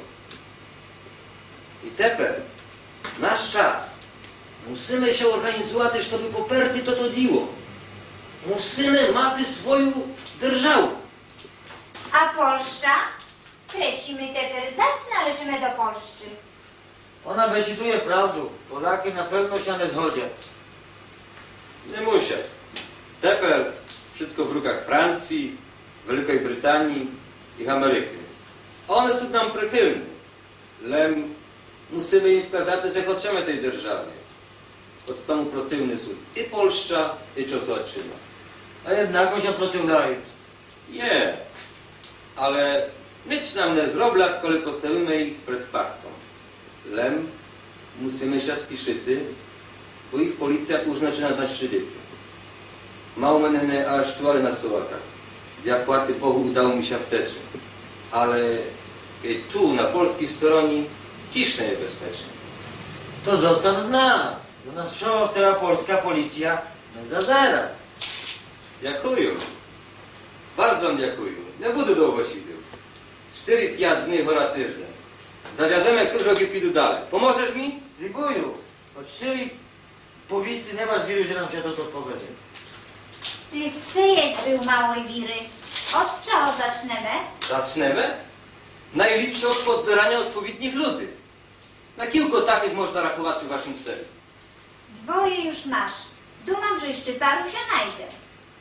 I teraz, nasz czas, musimy się organizować, żeby poperty to to diło. Musimy mieć swoją державę. A Polsza? Trzeci my teraz zas należymy do Polszczy. Ona besiduje prawdę. Polaki na pewno się nie zgodzą. Nie muszę. Teraz wszystko w rukach Francji, Wielkiej Brytanii i Ameryki. One są nam przychylne. Lem musimy im wskazać, że chcemy tej державі. Od tomu противні są i Polska, i Czechosłowacja. A jednak się protyulają. Nie, ale nic nam nie zrobią, kiedy postawimy ich przed faktem. Lem musimy się spieszyć, bo ich policja już zaczyna dać świadectwo. Mało mnie nie aresztowali na Słowakach. Dzięki Bogu udało mi się wteczeć. Ale i tu, na polskiej stronie, ciszne niebezpiecznie. To zostań od nas. Do nas cała polska policja nie zazera. Dziękuję. Bardzo wam dziękuję. Nie będę długo siedział. Cztery, pięć dni chora tydzień. Zawiążemy krużok i pójdę dalej. Pomożesz mi? Spróbuję. Od siebie powieści nie masz wiry, że nam się to odpowiedzie. Ty psy jest był małej wiry. Od czego zaczniemy? Zaczniemy? Najlepsze od pozbierania odpowiednich ludzi. Na kilku takich można rachować w waszym celu. Dwoje już masz. Dumam, że jeszcze paru się najdę.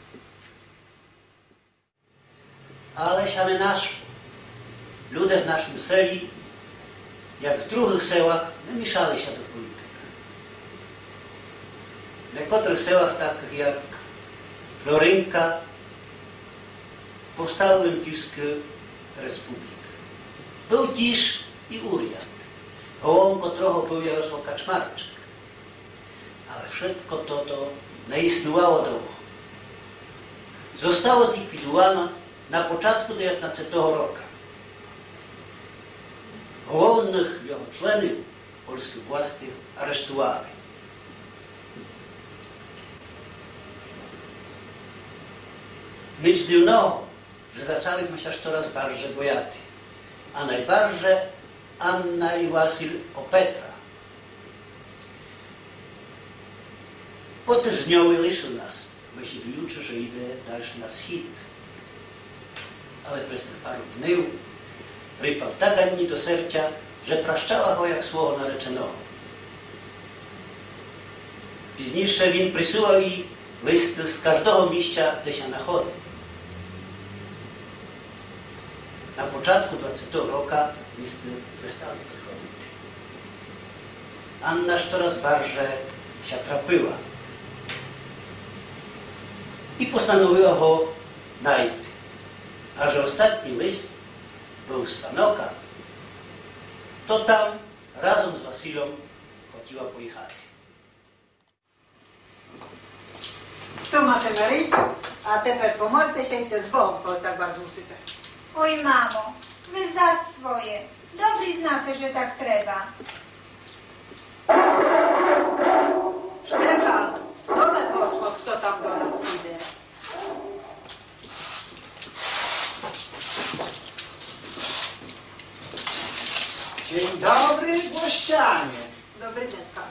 Ale się nie naszło. Ludzie w naszym seli, jak w drugich sełach, nie mieszali się do polityki. W niektórych sełach, takich jak Florynka, powstały Olimpijskie Republiki. Był też i urjad. Ołonko trochę był Jarosław Kaczmarczyk. Ale wszystko to, to nie istniało długo. Zostało zlikwidowane na początku dziewiętnastego roku. Głównych jego członów polskich władzy aresztowali. Nic dziwnego, że zaczęliśmy się coraz bardziej bojaty, a najbardziej Anna i Wasyl o Petra. Potężnioły liczył nas, myślując, że idzie dalszy na wschód. Ale przez tych paru dni przypał tak Anni do serca, że praszczała go jak słowo nareczonego. Późniejsze win przysyłał jej listy z każdego miejsca, gdzie się nachodzi. Na początku dwudziestego roku listy przestały przychodzić. Anna coraz bardziej się trapiła i postanowiła go znaleźć. A że ostatni list był z Sanoka, to tam razem z Wasylą chodziła po ich chacie. Tu macie Maryjku, a teraz pomolcie się i te z Bogą, bo tak bardzo usyte. Oj, mamo, wy za swoje. Dobry znate, że tak trzeba. Stefan, dole posło, kto tam do nas idzie. Dzień dobry, gościanie. Dobry dzień, panie.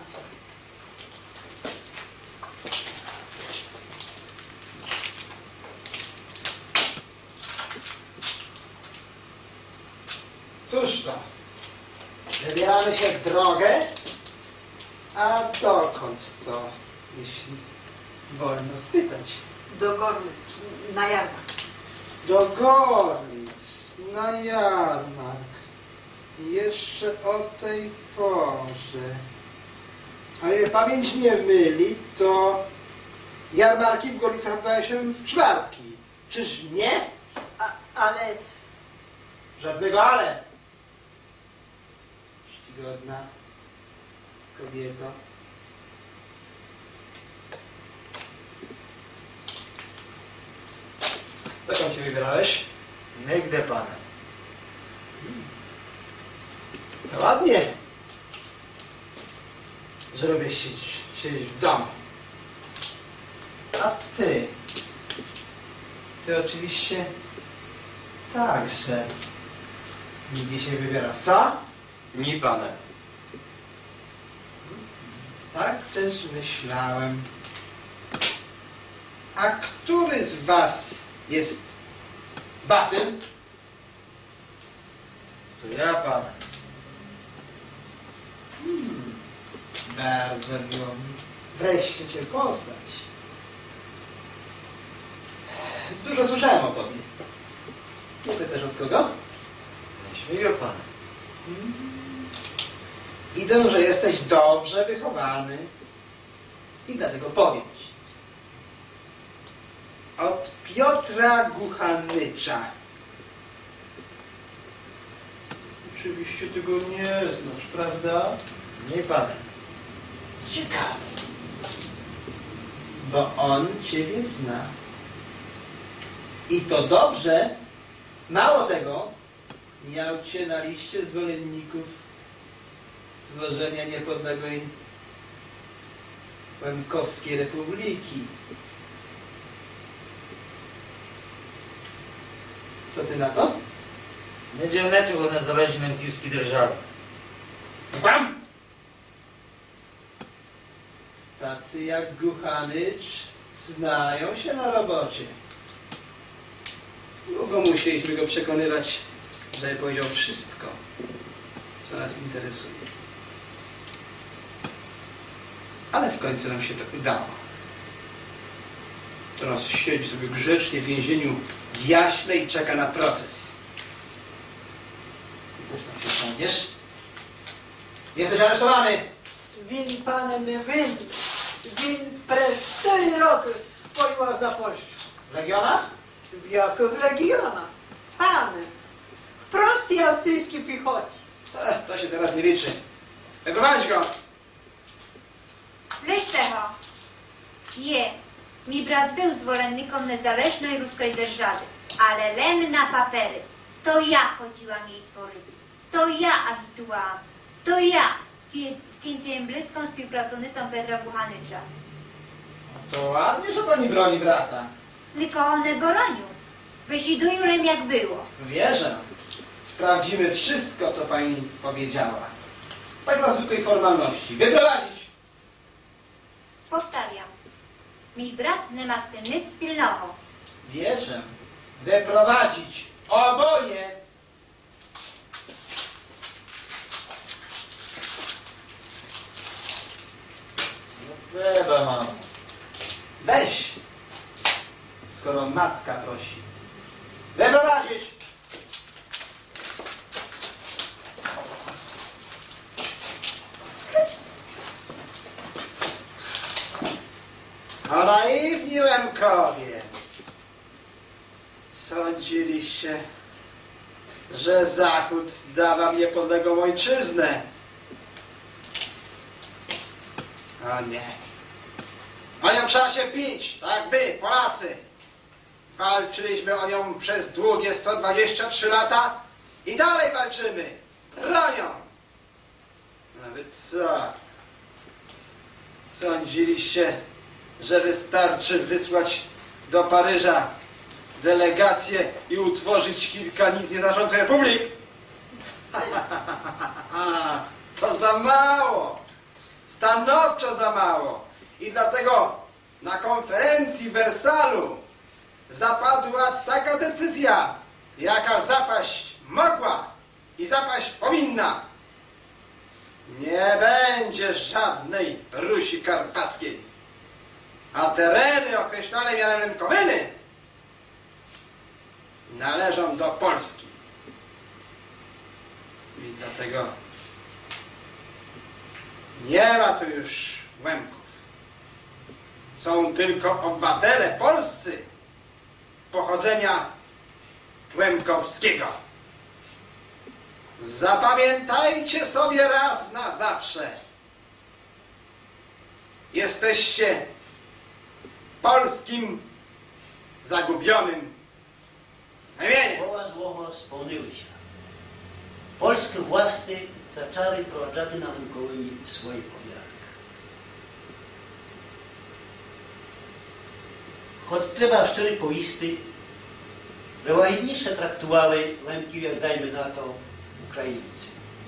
Cóż to? Wybieramy się w drogę? A dokąd to, jeśli wolno spytać? Do Gorlic, na jarmark. Do Gorlic, na jarmark. Jeszcze o tej porze. A ile pamięć nie myli, to jarmarki w Gorlicach odbywają się w czwartki. Czyż nie? A, ale Żadnego ale. Czcigodna kobieto. Dokąd się wybierałeś? Nigdy, pane. To ładnie, że lubię siedzieć, siedzieć w domu. A ty? Ty oczywiście także nigdzie się wybiera. Co? Nie, pane. Tak też myślałem. A który z was jest Wasyl? To ja, pane. Hmm, bardzo miło mi wreszcie cię poznać. Dużo słyszałem o tobie. Nie pytasz od kogo? Nie śmieję, pane. Hmm. Widzę, że jesteś dobrze wychowany i dlatego powiem ci. Od Piotra Guchanycza. Oczywiście tego nie znasz, prawda? Nie, pane. Ciekawe. Bo on ciebie zna. I to dobrze. Mało tego, miał cię na liście zwolenników stworzenia niepodległej Łemkowskiej Republiki. Co ty na to? Nie dzielneczek od niezależnej piłskiej держави. Tam! Tacy jak Guchanycz znają się na robocie. Długo musieliśmy go przekonywać, żeby powiedział wszystko, co nas interesuje. Ale w końcu nam się to udało. Teraz siedzi sobie grzecznie w więzieniu w Jaśle i czeka na proces. Ty też tam się znajdziesz? Jesteś aresztowany! Він, пане, не винен. Він przez cztery roki воював за Польщу. W Legionach? В яких легіонах? Пане, в простій австрійській піхоті. Ech, to się teraz nie liczy. Wyprowadź go! Weź tego. Je, mi brat był zwolennikiem niezależnej ruskiej держаwy, ale lem na papery. To ja chodziłam jej tworzyć. To ja agitowałam. To ja, kiedy byłem bliską współpracownicą Petra Buchanycza. To ładnie, że pani broni brata. Nikogo nie bronił. Wysiduję lem jak było. Wierzę. Sprawdzimy wszystko, co pani powiedziała. Tak na zwykłej formalności. Wyprowadzić! Powtarzam. Mi brat nie ma z tym nic wspólnego. Wierzę. Wyprowadzić. Oboje! No trzeba, mamo. Weź, skoro matka prosi. Wyprowadzić! O naiwni Łemkowie! Sądziliście, że Zachód da wam niepodległą ojczyznę. O nie. O nią trzeba się pić, tak by, Polacy. Walczyliśmy o nią przez długie sto dwadzieścia trzy lata i dalej walczymy. Bronią. A wy co? Sądziliście, że wystarczy wysłać do Paryża delegację i utworzyć kilka nic nieznaczących republik? To za mało. Stanowczo za mało. I dlatego na konferencji w Wersalu zapadła taka decyzja, jaka zapaść mogła i zapaść powinna. Nie będzie żadnej Rusi Karpackiej, a tereny określone mianem Lękowiny należą do Polski. I dlatego nie ma tu już Łemków. Są tylko obywatele polscy pochodzenia łemkowskiego. Zapamiętajcie sobie raz na zawsze. Jesteście polskim zagubionym plemieniem. Słowa złого spełniły się. Polskie władze zaczęły prowadzić na Lękowinie swój porządek. Choć trzeba szczerze powiedzieć, że łagodniejsze traktowali Łemki, jak dajmy na to Ukraińcy.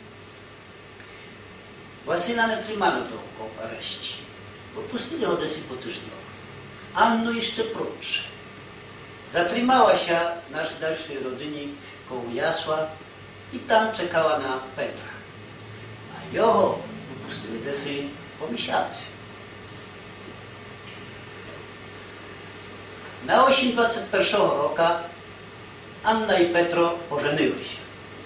Wasyla nie trzymano długo w areszcie, bo pustili Odesy po tygodniu. Anno jeszcze krótsze. Zatrzymała się naszej dalszej rodzinie koło Jasła i tam czekała na Petra. A jego wypustili desy po miesiącu. Na osiem dwadzieścia pierwszego roku Anna i Petro pożeniły się.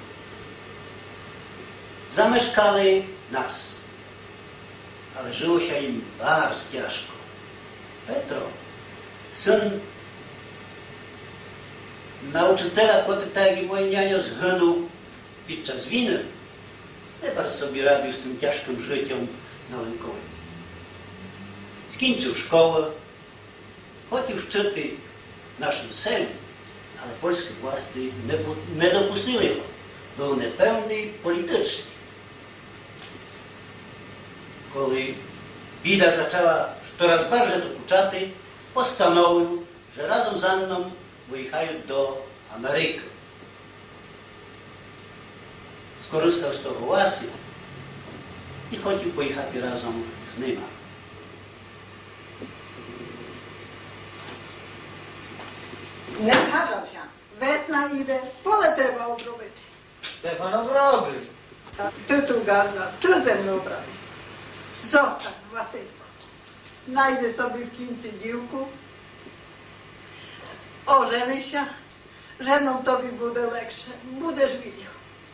Zamieszkali nas, ale żyło się im bardzo ciężko. Petro, syn nauczyciela, potem tak jak i mój nianio zginął podczas winy, nie bardzo sobie radził z tym ciężkim życiem na Lękowinie. Skończył szkołę, chodził szczyty w naszym selu, ale polskie władze nie, nie dopuściły go. Był niepełny politycznie. Kiedy bida zaczęła coraz bardziej dokuczać, postanowił, że razem ze mną wyjechają do Ameryki. Skorzystał z tego łasy i chodził pojechać razem z nim. Nie zgadzał się. Wesna idzie, pole trzeba obrobić. Stefan obrobi. Ty tu gazda, ty ze mną obrabi. Zostań, Wasylko. Znajdę sobie w Kincie dziłku. Ożeni się. Żeną tobie będzie lepsze. Będziesz widział.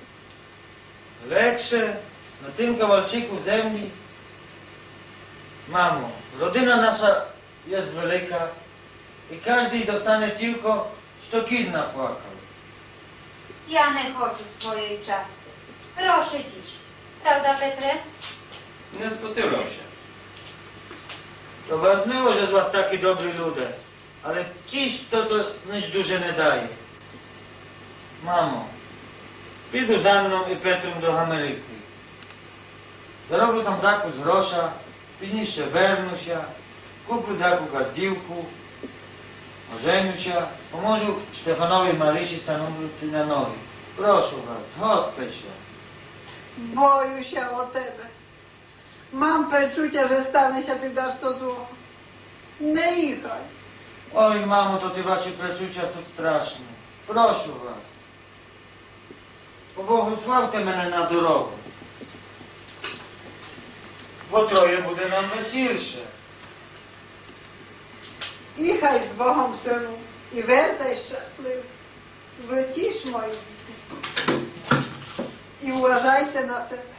Lepsze na tym kawalczyku ziemi. Mamo, rodzina nasza jest wielka i każdy dostanie tylko sto kil napłakał. Ja nie chcę swojej czasty. Proszę dziś. Prawda, Petre? Nie spotykam się. To was miło, że z was taki dobry ludzie. Ale dziś to to nic duże nie daje. Mamo, піду za mną i Petrem do Ameryki. Zarobię tam таку з гроша, пізніше вернуся, куплю таку газдівку, оженюся, поможу Штефанові і Мариші станути на ноги. Прошу вас, згодьте się. Boję się o tebe. Mam przeczucie, że stanie się ty dasz to zło. Nie ichaj. Oj, mamo, to ty wasze przeczucia są straszne. Proszę was. Поблагословте мене на дорогу. Бо троє буде нам весільше. Ichaj z Bogiem, synu, i wertaj szczęśliwy. Wrócisz, moi dzieci. I uważajcie na siebie.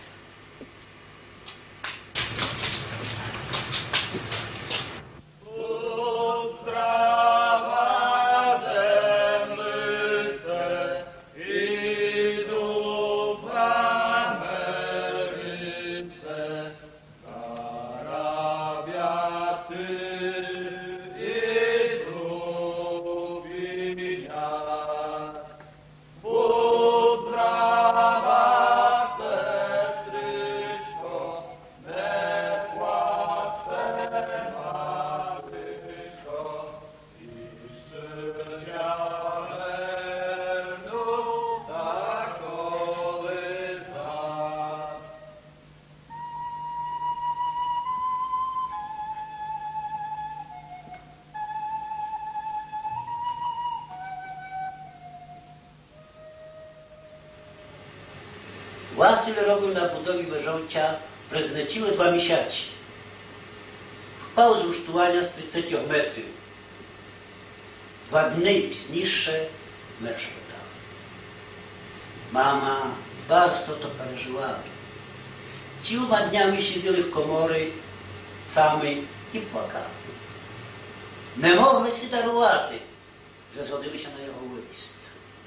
Василь робив на будові вежовця призначили два місяці. Впав з руштування з тридцятьох метрів. Два дні пізніше меч летав. Мама bardzo to переживала. Цілими днями сиділи в коморі самі і плакали. Не могли си дарувати, że zgodzili się na jego wyjazd.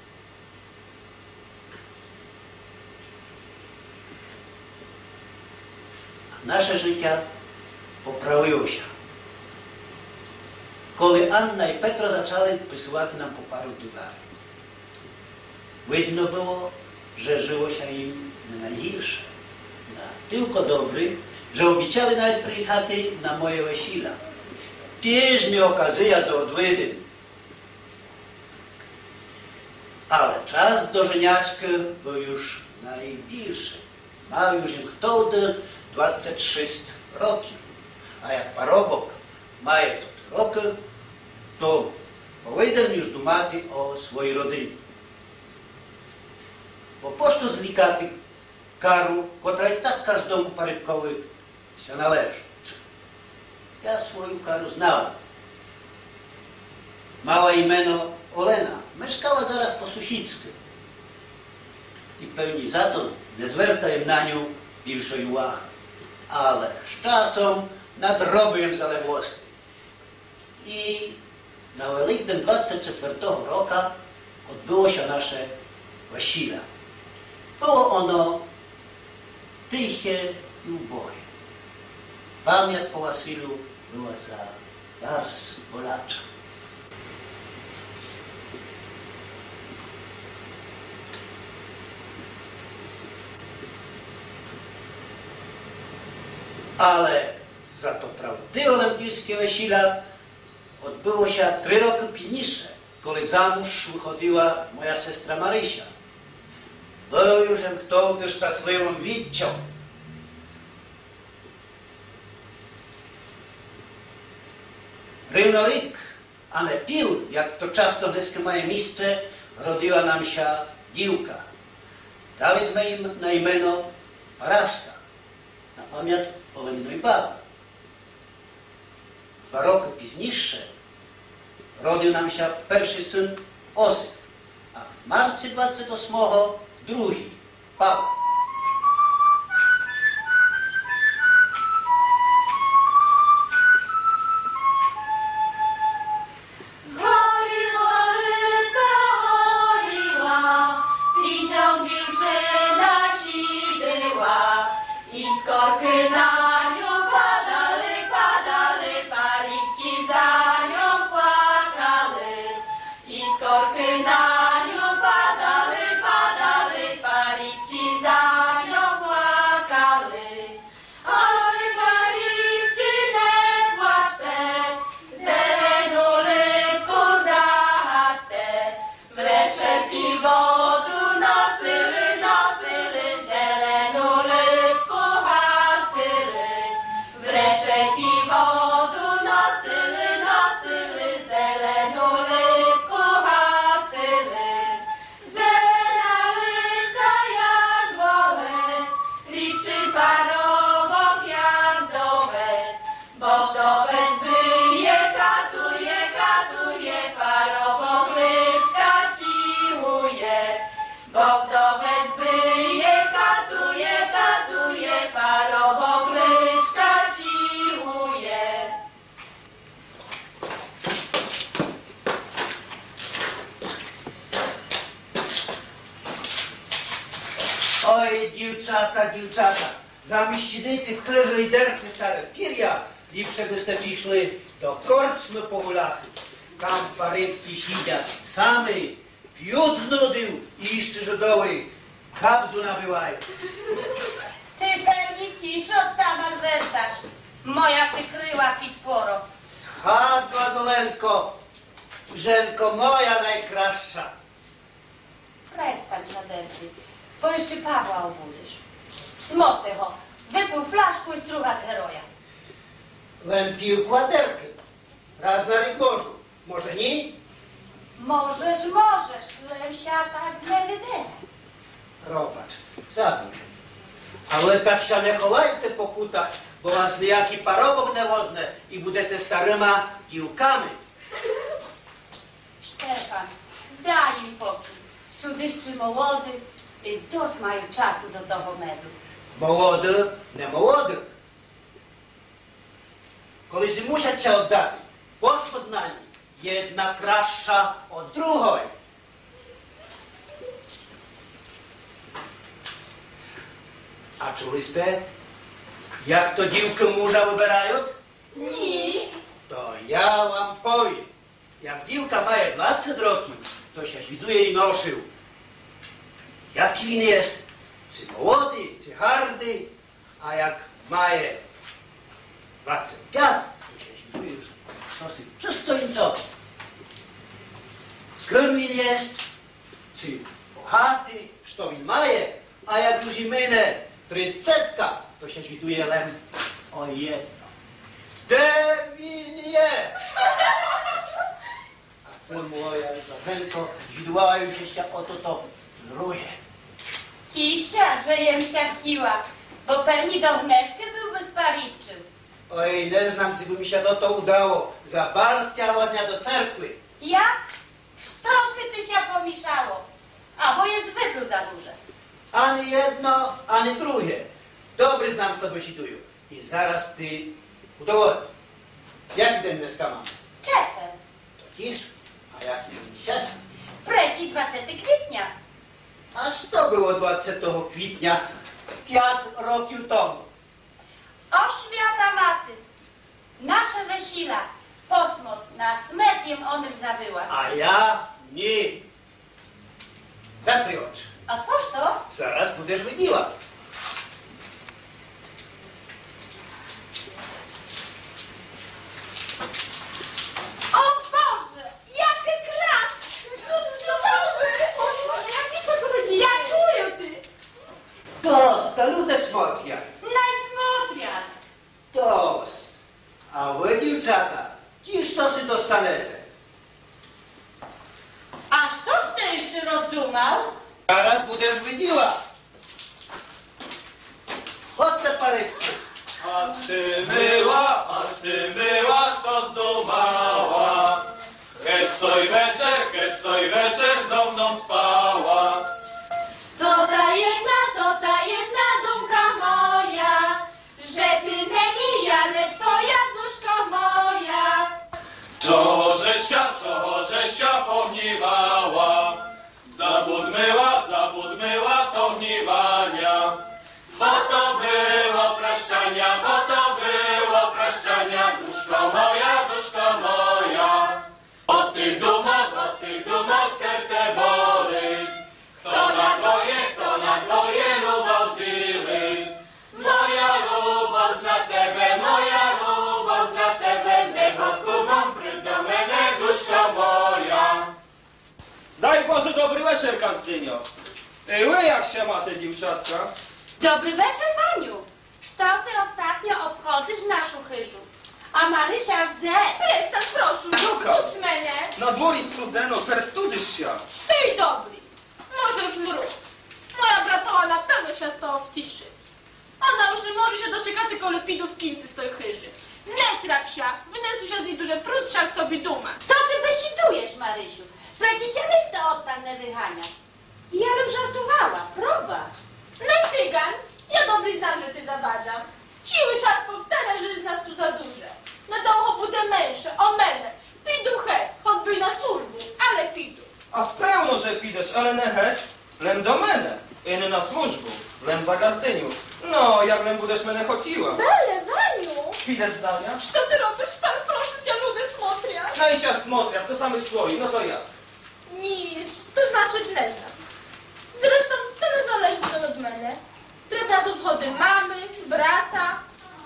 Nasze życie poprawiło się. Коли Анна і Петро почали присилати нам по пару доларів. Видно було, що жилося їм не найгірше. Тільки добре, що обіцяли навіть приїхати на моє весілля. Теж не оказія до одвідин. Але час до женячки був już найбільший. Мав już їм хто двадцять шість років. А як парубок має тут роки, то повинен już думати о своїй родині. Бо пощо звлікати кару, котра й так кожному парубкові się належить. Я свою кару знав. Мала імено Олена, мешкала зараз по-сусідськи. І певні за то не звертаємо на нього більшої уваги. Але з часом надробуємо залеглості. І на Великдень двадцять четвертого року відбулося наше весілля. Було воно тихе і убоге. Пам'ять по Василю була за bardzo боляча. Але за то правдиве олімпійське весілля відбулося три роки пізніше, коли замуж виходила моя сестра Марися. Був вже хто ти щасливим відчом. Рівно рік, а не пів, як то часто десь має місце, родила нам ся дівка. Дали ми їм на імено Параска, на пам'ять Олениної баби. Два роки пізніше родив нам ся перший син Осип, а в марці двадцять восьмого другий Павло. Горіла, горіла, літом дівчина сі. дівчата, дівчата, замість сидіти в хижі і дерти старе пір'я, ліпше бисте пішли до корчми погуляти. Там парибці сидять самі, п'ють з нудів і ще жидові кабзу набивають. Ty pełni cisz od tam Albertasz, moja ty kryła pitporo. Schadła Zolenko, Żenko moja najkrasza. Przestań szaderty, bo jeszcze Pawła obudzisz. Smotę ho, wypił flaszku i strugat heroja. Len pił kładerkę, raz na rік можу, може ні? Możesz, możesz, lemsia tak nie wydę. Робач, забудь. Але так ще не ховайте по кутах, бо вас ніякий парубок не возне і будете старими дівками. Stefan, daj im pokój. Sudyszczy młody, i dos mają czasu do toho medu. Молоді, не молоді. Коли си мусять ще віддати, посходнані, jedna краща від другої. А чули сте, як то дівки мужа вибирають? Ні. То я вам повім. Як дівка має двадцять років, то ще ж відує і ношив. Як він є? Чи молодий, чи гарний, а як має двадцять п'ять, то ще ж відує, що си чисто інцо. Ким він є, чи багатий, що він має, а як już i minę тридцятка, to się widuje lem o jedno. Де він є? A tu moja Zawenko widłają się się oto to drugie. Cisza, że jem cię chciła, bo pewnie do gnesky byłby sparipczył. Oj, nie znam, czy by mi się to, to udało. Za bardzo chciała z nia do cerkwy. Jak? Sztosy ty się pomieszało, a bo jest wypluł za duże. Ani jedno, ani drugie. Dobry znam, kto wysitują. I zaraz ty udowodnij. Jaki ten dneska mam? Czekaj, To kisz, a jaki ten dzisiaj? preci dwudziestego kwietnia. Aż to było dwudziestego kwietnia, pięć roków temu. O świata maty, nasze wesila, posmot nas metiem onych zabyła. A ja nie. Zakryj oczy. A poż to? Zaraz będziesz widziała. O Boże, jakie kras! Cudowy! Jakie smakowe, jak czuję ty? Dosta, ludzie smotria. Najsmotriat! Dost. A wy, dziewczata, dziś to si dostanete. Aż to kto jeszcze rozdumał? Zaraz będziesz widziała. Chodźcie, parybki. A ty była, a ty byłaś to zdumała. Hecoj wieczór, hecoj wieczór ze mną spała. To ta jedna, to ta jedna dumka moja, że ty nie mijane, twoja duszko moja. Czoło żesia, czoło żesia pomniewała. Zabud myła, zabud myła to gniewania. Bo to było praszczania, bo to było praszczania. Duszko moja, duszko moja. Od tych dumok, od tych dumok serce boli. Kto na dwoje, kto na dwoje lubał dyły. Moja lubość na tebe, moja lubość na tebe. Nechodku mam do mene, duszko moja. Daj Boże dobry wieczór, Kazdynio. Ły, jak się ma te dziewczatka? Dobry wieczór, paniu. Sztosy ostatnio obchodzisz naszą chyżu. A Marysia aż de. Przestań, proszę, Luka. puść mnie. Na dworі studeno, perstudysz się. Ty dobry. Może już mruk. Moja bratowa na pewno się z toho wciszy. Ona już nie może się doczekać, tylko lepidu w kincy z tej chyży. Nie trap się, wyniosł się z niej duże prudszak sobie duma. To ty wysidujesz, Marysiu. Sprawdzić, ja nikt to odtan nie wychania. Ja bym żartowała, probacz. No cygan, ja dobry znam, że ty zawadzam. Ciły czas powstara, że z nas tu za duże. No to ochoputę męsze, o menę. Pidu he, choćby na służbu, ale pidu. A pełno, że pidesz, ale nie het, lem do mene, i nie na służbu. Lem za gazdyniu. No, jak lem budeš mene хотіла. Далее, Ваню! Підеш Заня? Что ты робишь там? Прошу тебя, люди смотрят. No i się смотрят, to samych swoich, no to ja. Ні, to значить не znam. Zresztą to nie zależy od мене. Треба до згоди мами, брата.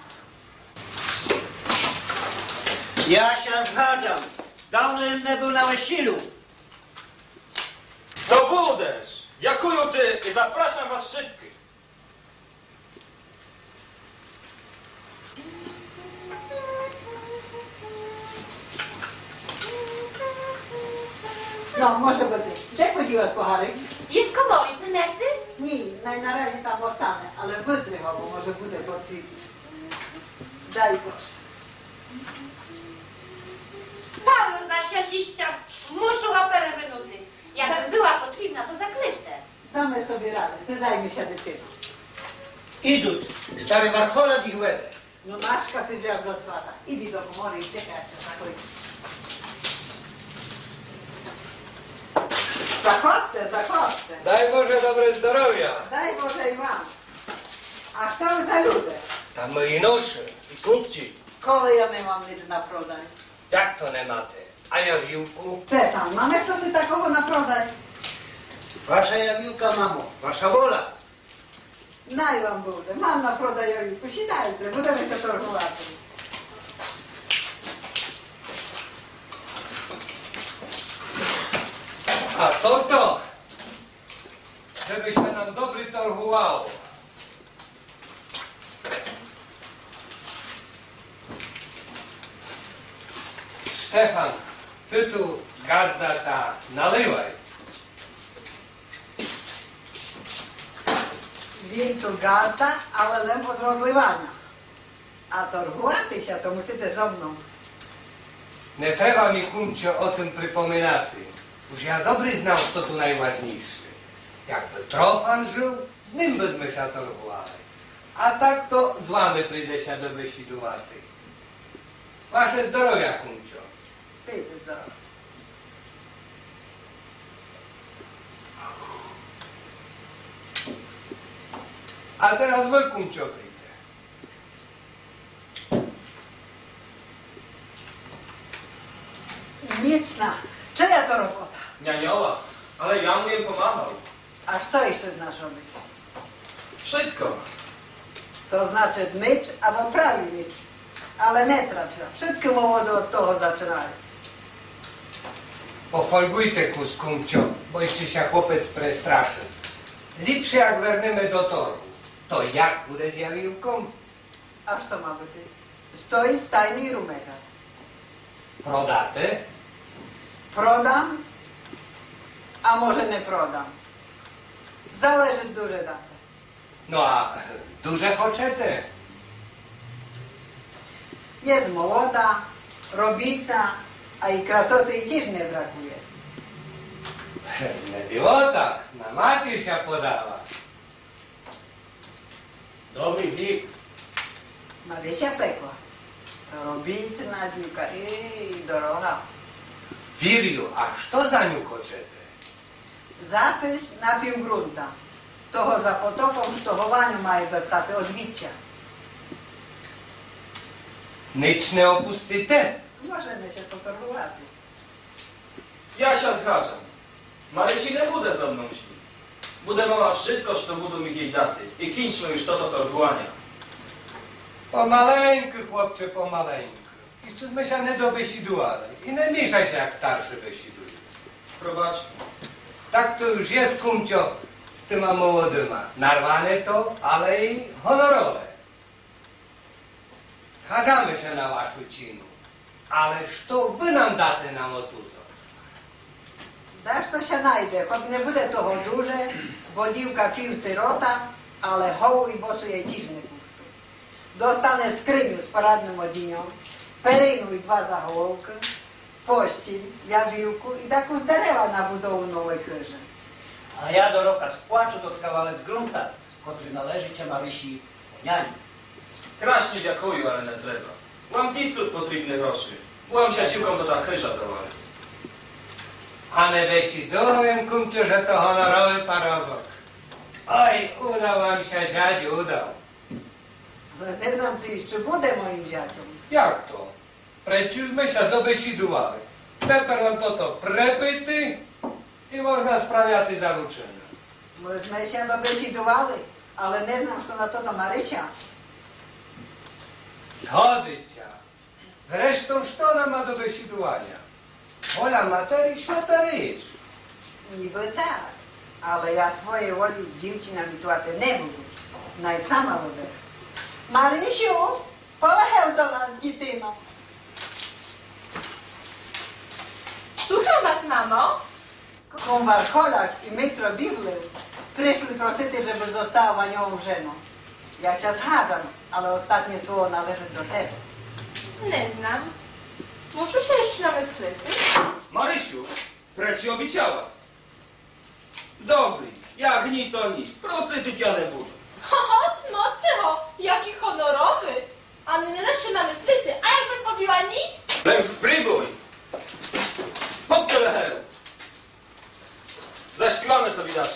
Ja się zgadzam. Dawno im nie był na weselu. To budesz! Dziękuję ty i zapraszam was wszystkich. No, może bути. Де поділась погарик? Є з коморі принести? Ні, най наразі там остане, але витри його, бо може буде поцілити. Дай Боже. Dawno znasz Jasiścia. Muszę go перевернути. Jakby była potrzebna, to zaklyczę. Damy sobie radę, ty zajmij się dytyną. Idуть. Stary Warchola ich łebę. No Naszka siedział za swata. Idź do komory i czekaj, jak to zaklejczy. Zachodźcie, zachodźcie. Daj Boże dobre zdrowia. Daj Boże i wam. A co wy za ludzie? Та мої ноші і купці. Коли я не mam nic na prodaj. Jak to nie macie? A ja wiłku? Pytam, mamy coś takiego na prodaj? Wasza jawiłka, mamo. Wasza wola. Naj wam буде. Mam na prodaj jawiłku. Сідайте, будемо się торгувати. A to to, żeby się nam dobry torgowało. Stefan, ty tu gazda ta, nalywaj. Він тут газда, але лем від розливання. А торгуватися, то мусите зо мною. Nie trzeba mi, kumcio, o tym przypominać. Już ja dobry znał, co tu najważniejsze. Jakby Trofan żył, z nim byśmy się torgowali. A tak to z wami przyjdę się do besidowaty. Wasze zdrowia, kumcio. Pijte zdrowo. A teraz wy, kumcio, przyjdę. Mocna. Czyja to robota? Nianioła, ale ja mu jej pomagał. A co jeszcze znasz robić? Wszystko. To znaczy myć albo prawie myć. Ale nie trafia. Wszystkie młode od tego zaczynają. Pofolgujte kus, kumcio, bo jeszcze się chłopiec prestraszy. Lepsze jak wernemy do toru, to jak bude z jawiłką? A co ma być? Stoi stajny i rumeka. Prodate? Продам, а може не продам. Залежить дуже дати. No a duże poczety? Є молода, робітна, а і красоти теж не бракує. Nie było tak, na maty się podała. Dobry wik. Marysia pekła. Робітна дівка і дорога. Wiriu, a co za nią koczety? Запис на півґрунта. Того за потоком штогованню має достати одвіччя. Nic nie opustite? Можемо się поторгувати. Ja się zgadzam. Marysi nie bude ze mną szli. Bude mała wszystko, co budą mi jej daty. I kończmy już to to torgowania. Pomaleńku, chłopcze, pomaleńku. Jeszcze my się nie dobesiduali. I nie mieszaj się jak starszy besiduje. Prowadź. Tak to już jest, kumcio, z tyma młodyma. Narwane to, ale i honorowe. Zgadzamy się na waszą cinu. Ależ to wy nam daty na motuzo. Dasz to się najdzie, choć nie буде того дуже, бо дівка пів сирота, але голу і босу я тіж не пущу. Достане скриню з парадним одінням, перину і два заголовки, постіль, явілку і таку з дерева на будову нової хижі. A ja do roka spłaczę to kawałek grunta, który należy cię Marysi Oniani. Kraśnie dziękuję, ale nie trzeba. Mam tisut potrzebnych groszy. Byłam siaciłką do ta chyża zawołać. A nie besidowym, kumcio, że to honorowy parowok. Oj, udał wam się dziadziu, udał. Ale nie znam, co jeszcze bude moim dziadziom. Jak to? Przecieżśmy się dobesiedowali. Teper wam to to prepyty i można sprawiać zaruczenia. Myśmy się dobesidowali, ale nie znam, co na to to Marysia. Zgodycia. Zresztą, co ona ma do besiedowania? Wola materii świata ryż. Niby tak, ale ja swojej woli dziewczynami tłate nie budu. Naj sama lubię. Marysiu, polechał do nas dzityną. Słucham was, mamo. Kumbar Kolak i Mitro Biblew przyszli prosić, żeby została nią żeną. Ja się zgadzam, ale ostatnie słowo należy do tego. Nie znam. Muszę się jeszcze namysliti. Marysiu, preci obiciała. Dobry, jak ni to ni. Prosty ja nie budu. Ho, ho, smotnego, jaki honorowy. A nie da się namysliti, a jakbym powiła ni? Lem spróbuj. Pod teleheru. Zaśpiewamy sobie nasze.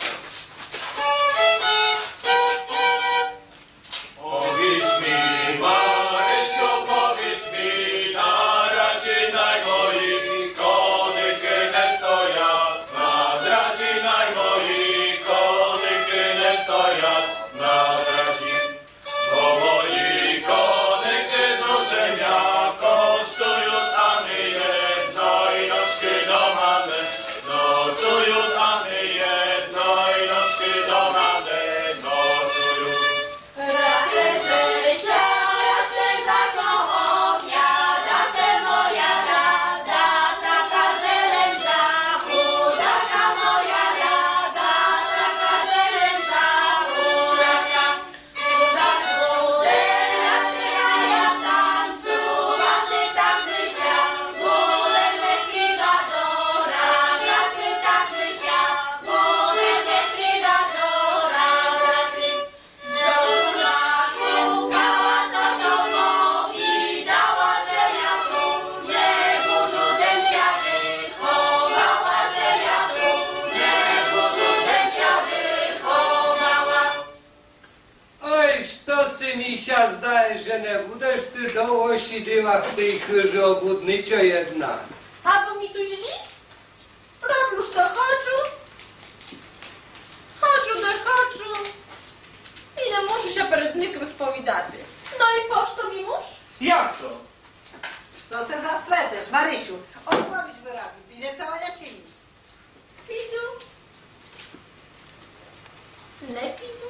Powiedz mi, Marysiu, powiedz mi, na radzinach moich konychy nie stoja, na radzinach moich konychy nie stoja, na radzin. Bo moi konychy drużenia kosztują ani jednej noczki do mamy, noczują ani jednej noczki do mamy, noczują. Misia zdaje, że nie budesz ty doło siedziała w tej chyrze obudniczo jedna. A bo mi tu źli? Próż to chodźu. Chodźu do chodźu. I nie muszę się przed nikim spowiadać. No i poż to mi musz? Jak to? To ty zaspletesz, Marysiu. Odpowiedź wyrazu. Idę sama nie czyni. Pidu. Nie pidu.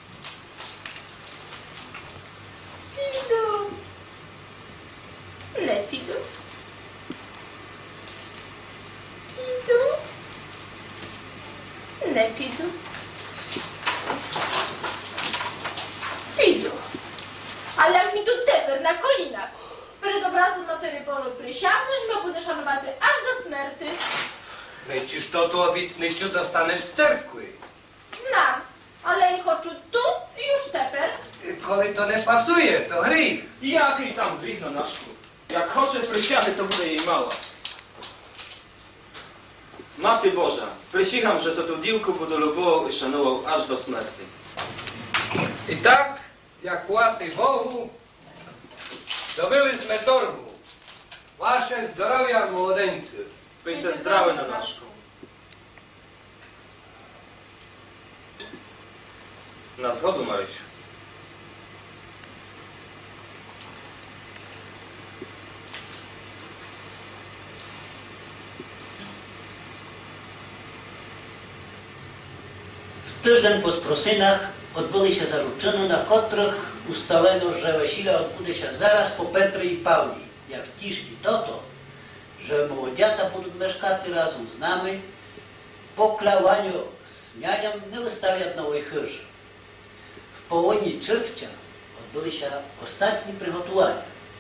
Pidu. Nie pidu. Pidu. Nie pidu. Pidu. Ale jak mi tu teper na kolinach przed obrazem Matery Bożej przysiągniesz, my będę szanowaty aż do śmierci. Przecież to tu obietniczo dostaniesz w cerkwi. Znam, ale i chcę tu i już teper. Koli to nie pasuje, to grzech. Jaki tam grzech na naszku? Jak chce prysiady, to bude jej mała. Maty Boża, przysięgam, że to tu diłku budu lubował i szanował aż do śmierci. I tak, jak łaty Bogu, dobyliśmy torbu. Wasze zdrowia młodeńcy. Będę zdrowy na naszku. Na zgodu, Marysiu. W tydzień po sprosynach odbyły się zaruczyny, na których ustaleno, że wesele odbudzie się zaraz po Petrze i Pauli. Jak tiszli to to, że młodziata będą mieszkać razem z nami, po klałaniu z nianią nie wystawiać nowej chyrze. W połowie czerwca odbyły się ostatnie przygotowania.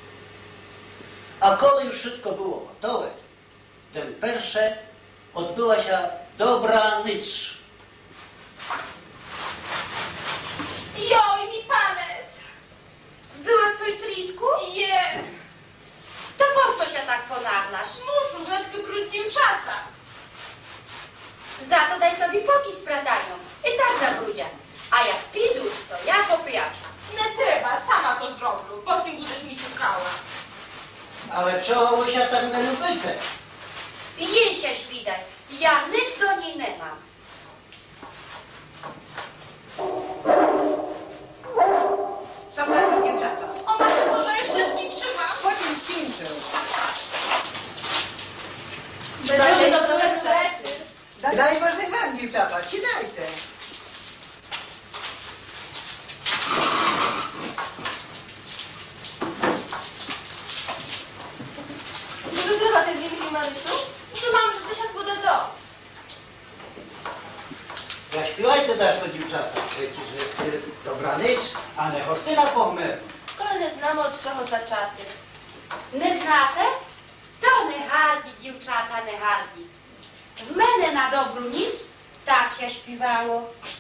A kiedy już wszystko było gotowe, ten pierwszy odbyła się dobra nicz. Joj, mi palec! Zbyłaś swój trisku? Je! To po co się tak ponaglasz? Muszę, tylko krótkim czasa. Za to daj sobie poki z pradanią. I tak zabrudzia. A jak підуть, то я попрячу. Не треба, сама то зроблю, потім будеш мені цукała. Ale czego wy się tak nie lubicie? Їй ще ж відай, я ніч до ній не мам. To będą dziewczata. O Matko Boże, jeszcze skończyłam. Potem skończę. Będzie dobry wieczór. Daj, daj Boże wam, dziewczata, siadajcie. Może zrywa ten wielki Marysiu? Думам, że to się буде dos. Zaśpiewajcie też to dziewczata. Przecież jest y, dobra nicz, a nie hostyna pohmer. Коли не знаємо, від чого зачати. Не знате? То не гарді, дівчата, не гарді. В мене на добру ніч так ще співало.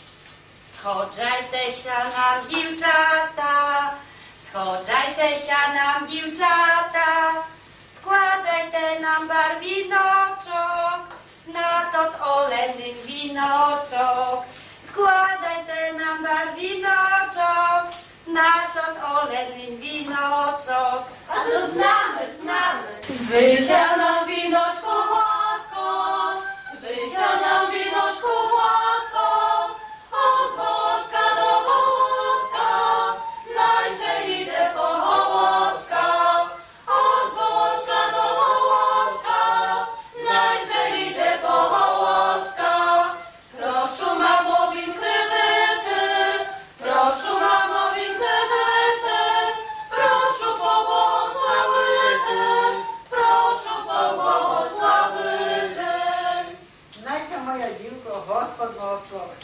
Schodzajteся nam, дівчата, schodzajteся nam, дівчата, składajte nam barwinoczok, na tot olenin winoczok. Składajte nam barwinoczok, na tot olenin winoczok. A to znamy, znamy. Wysia nam winoczku gładko, wysia nam winoczku gładko, od woska do woska, najże idę po woska. Od woska do woska, najże idę po woska. Proszę mamo winky wyty, proszę mamo winky wyty, proszę pobłogosławyty, proszę pobłogosławyty. Najka moja dziewko, Gospod błogosławi.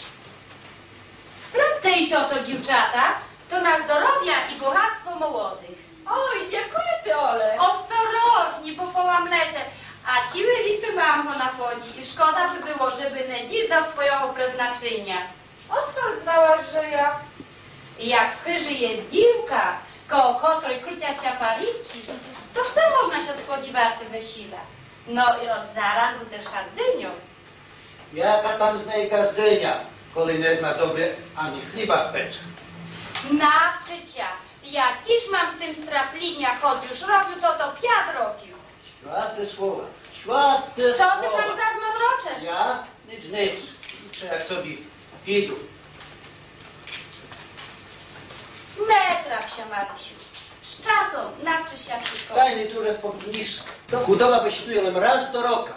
Prędzej to to dziewczata, to na zdrowia i bogactwo młodych. Oj, dziękuję ty, Ole. Ostrożnie, bo połamlete, a ciły lipy mam go na poli i szkoda by było, żeby nie dziś dał swojego przeznaczenia. Odkąd znałaś, że ja... Jak w chyży jest dziwka, koło której krócia ciaparici, to все można się spodziewać wesila. No i od zarangu też gazdynią. Jaka tam z niej gazdynia, koli nie zna dobre ani chliba w pecz. Nawczycia, jak dziś mam z tym straplinia, choć już robił, to to piat robił. Świate słowa, świate Co słowa. ty tam zazmawroczesz? Ja? Nic, nic. Liczę jak sobie pidu. Nie traf się, Marysiu. Z czasem nawczysz się wszystko. Daj mi tu respondnisz. Chudowa wyśluje nam raz do roka.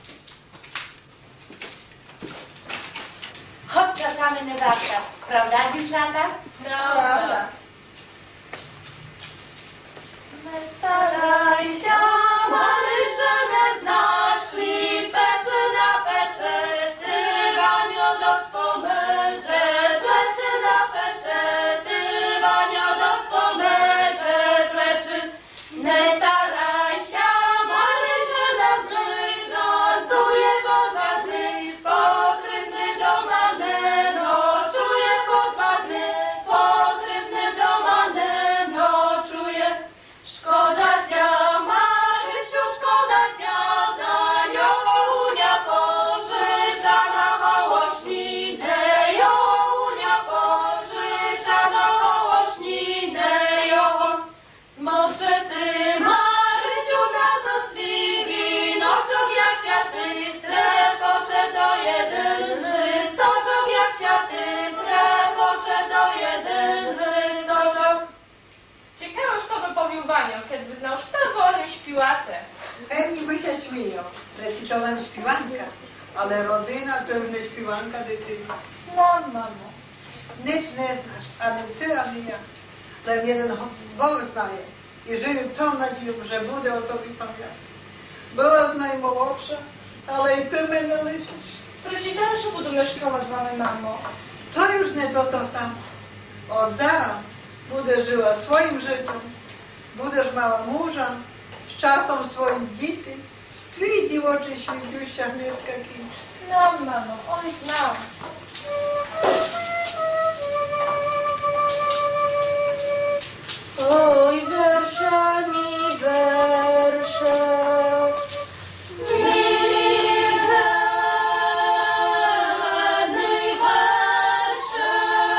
Choć czasami nie warta. Prawda, dziewczata? Prawda. Nie staraj się, Marysia, nie znasz li peczy na pecze, ty Wanio do spomecze, pleczy na pecze, ty Wanio do spomecze, pleczy. Nie staraj się, Marysia, na dny, gazduje go dwa dny, pokrywny do maneno, czujesz podwadny, pokrywny do maneno, czuje. Szkoda dnia, Marysiu, szkoda dnia, za Jołunia pożyczana hołośninę, Jołunia pożyczana hołośninę, Joło. Smocze ty, Marysiu, za to cwi, winoczok jak siaty, trepocze do jeden wysoczok jak siaty, trepocze do jeden wysoczok. Ciekawe, co by powił Wanio, kiedy znał, że to wolny śpiłacę. Pewnie by się śmieją. Recytowałem śpiewanka, ale rodyna to już nie śpiewanka, dytyna. Znam, mamo. Nic nie znasz, ani ty, ani ja. Ale jeden Bóg znaje i żył tą nadzieją, że буде o tobie pamiętać. Była z najmłodsza, ale i ty mnie nie liczysz. Przeczytałam, że budu mieszkała z wami, mamo. To już nie to to samo. Od zaraz będziesz żyła swoim życiem, będziesz mała męża, z czasem swoich dzieci. Twój dziwoczy świeciusia nie skakić. Znam, mamo, oj, znam. Oj, wiersza mi wiersze, widzę wiersze,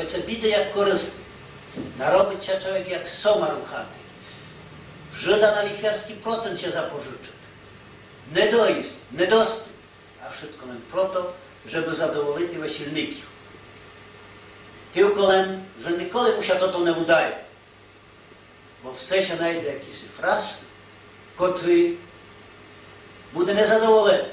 Хоч це біде як користи. Наробить się człowiek jak soma ruchany. Żyda na lichwiarski procent się zapożyczy. Nedoist, nedostyp, a wszystko len proto, żeby zadowolić wesilników. Tylko len, że nikomu się to to nie udaje. Bo все się znajdzie jakiś fraz, który буде niezadowolony.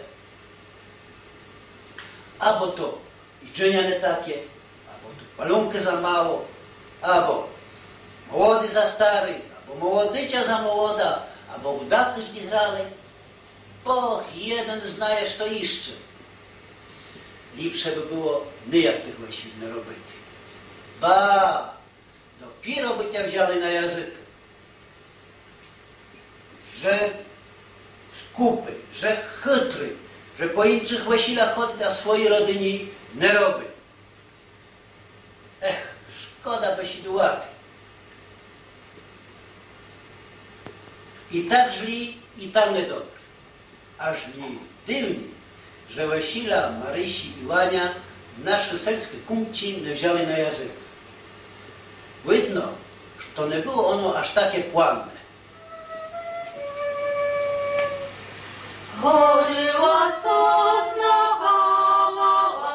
Albo to jedzenia nie takie, albo to palunki za mało, albo młody za stary, albo młodycia za młoda, albo udaki nie grali. Bóg jeden znaje, co jeszcze. Lepsze by było nie jak tych wesil nie robić. Ba, dopiero by cię wzięli na język, że skupy, że chytry, że po innych wesilach chodzi, a swojej rodzinie nie robi. Ech, szkoda by się dułaty. I tak źli, i tam niedobry. Aż nie dywni, że wesila Marysi i Wania nasze selskie kumci nie wzięli na język. Widno, że to nie było ono aż takie płamne. Goryła sosna pałała,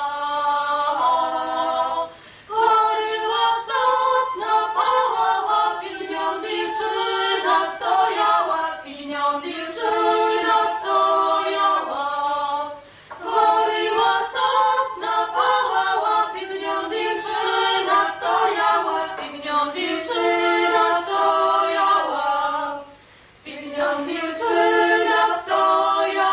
goryła sosna pałała, pod nią dziewczyna stojała, pod nią dziewczyna stojała. Goryła sosna pałała, pod nią dziewczyna stojała, pod nią dziewczyna stojała, pod nią dziewczyna stojała.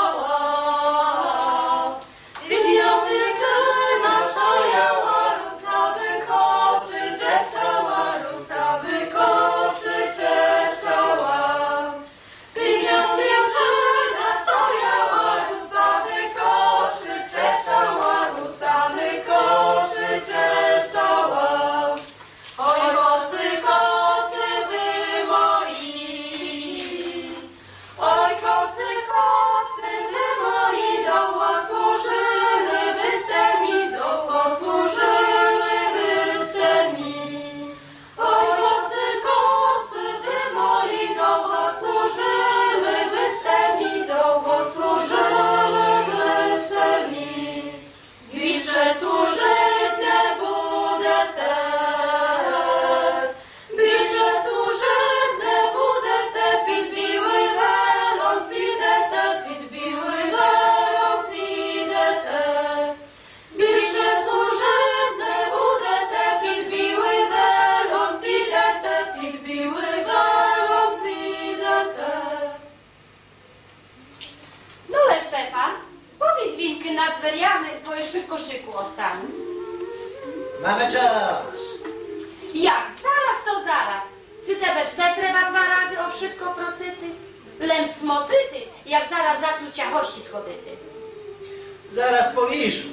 nad drzwiami, bo jeszcze w koszyku ostanę. Mamy czas. Jak? Zaraz to zaraz. Czy tebe wse trzeba dwa razy o wszystko prosyty? Lem smotryty, jak zaraz zaczną ciachości schodyty. Zaraz powisz.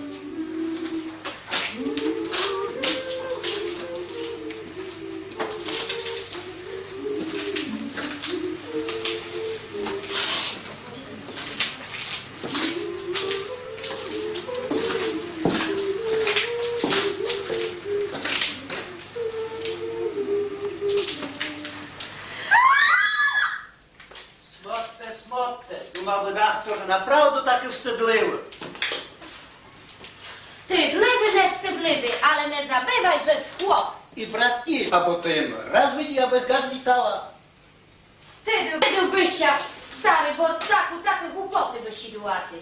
Smotne, smotne. Tu mamy dachto, że naprawdę taki wstydliwy. Wstydliwy, nie wstydliwy, ale nie zabywaj, że jest chłop. I bratki, a potem raz widzi, a bez gadzi tała. Wstydu, byłbyś się, stary borcaku, takie głupoty wysidłaty.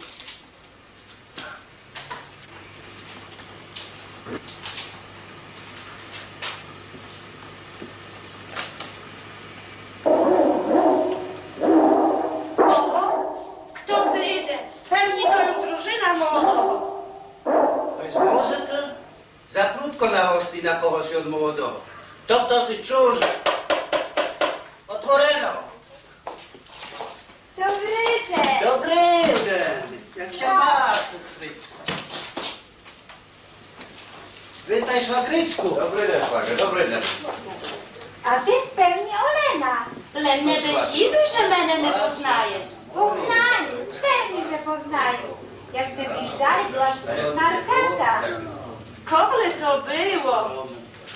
Oho, kto zryjdzie? Pewnie to już drużyna młodowa. To jest muzyka? Za krótko na hosty na kogoś od młodogo. To dosyć czuży. Otworeno. Dobry dzień. Dobry dzień. Jak się masz, sestryczko? Witaj, szwagryczku. Dobry dzień, szwagier, dobry dzień. A ty spełni Olena. Len nie wysiduj, że mnie nie poznajesz. Poznaju, pewnie, że poznaju. Jakśmy wyjrzali, byłaś smarkata. Kole to było?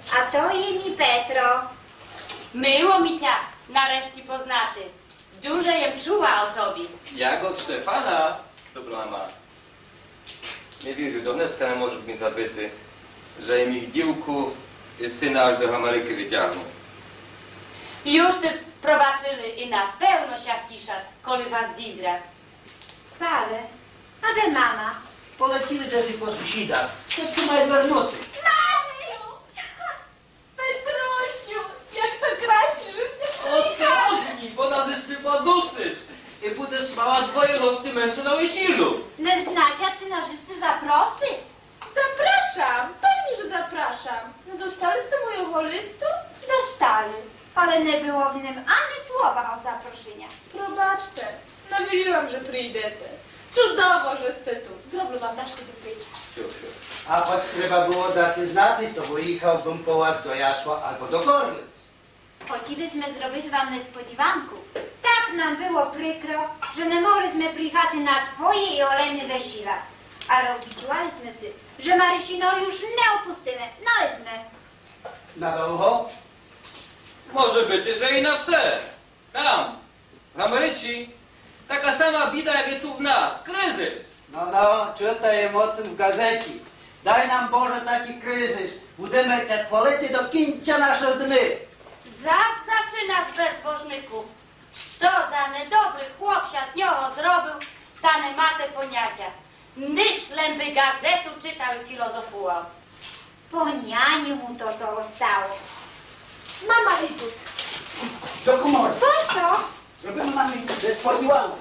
А то є мій Петро. Miło mi cię, nareszcie poznaty. Dużo jem czuła o sobie. Jak od Stefana, dobra mama. Nie wierzę, do wneska nie może być zabyty, że im ich dziłku syna aż do Ameryki wyciągnął. Już ty probaczyli i na pewno się wciszat, koli was dizra. Pale, a де мама? Полетіли десь і по сусідах. Тільки мають вернути. Maryju! Petrusiu, jak to kraśnie, że jesteś Ostrożni, bo nas jeszcze podusyć. I będziesz mała dwoje losty męczy na wysilu. Не знаєте, а це наші запроси? Zapraszam, pewnie, że zapraszam. No dostaliście mojego listu? Dostali, ale nie było w nim ani słowa o zaproszeniu. Probaczcie, nawiliłam, że przyjdziecie. Cudowo, że ste tu. Zrobię wam daszkę do picia. А от треба було дати знати, то виїхав бим по вас до Ясła albo do Gorlic. Хотілися зробити вам несподіванку. Так нам було прикро, що не могли приїхати на твоє і Олени весілля. Але обіцяли си, що Марysino już не опустимо. No i sme. Na długo? Może być, że i na wse. Tam, w Ameryce, taka sama bida jak i tu w nas. Kryzys. No, no, czytajem o tym w gazecie. Daj nam Boże taki kryzys. Будемо tak хвалити до кінця наших днів. Zas zaczyna z bezbożników. Co za niedobry chłop się z niego zrobił, ta nie ma te poniacia. Nicz lęby gazetu czytał i filozofował. Po nianiu mu to to ostało. Mama Liput. Do komory. Po co? Robimy mamy niespodziewano.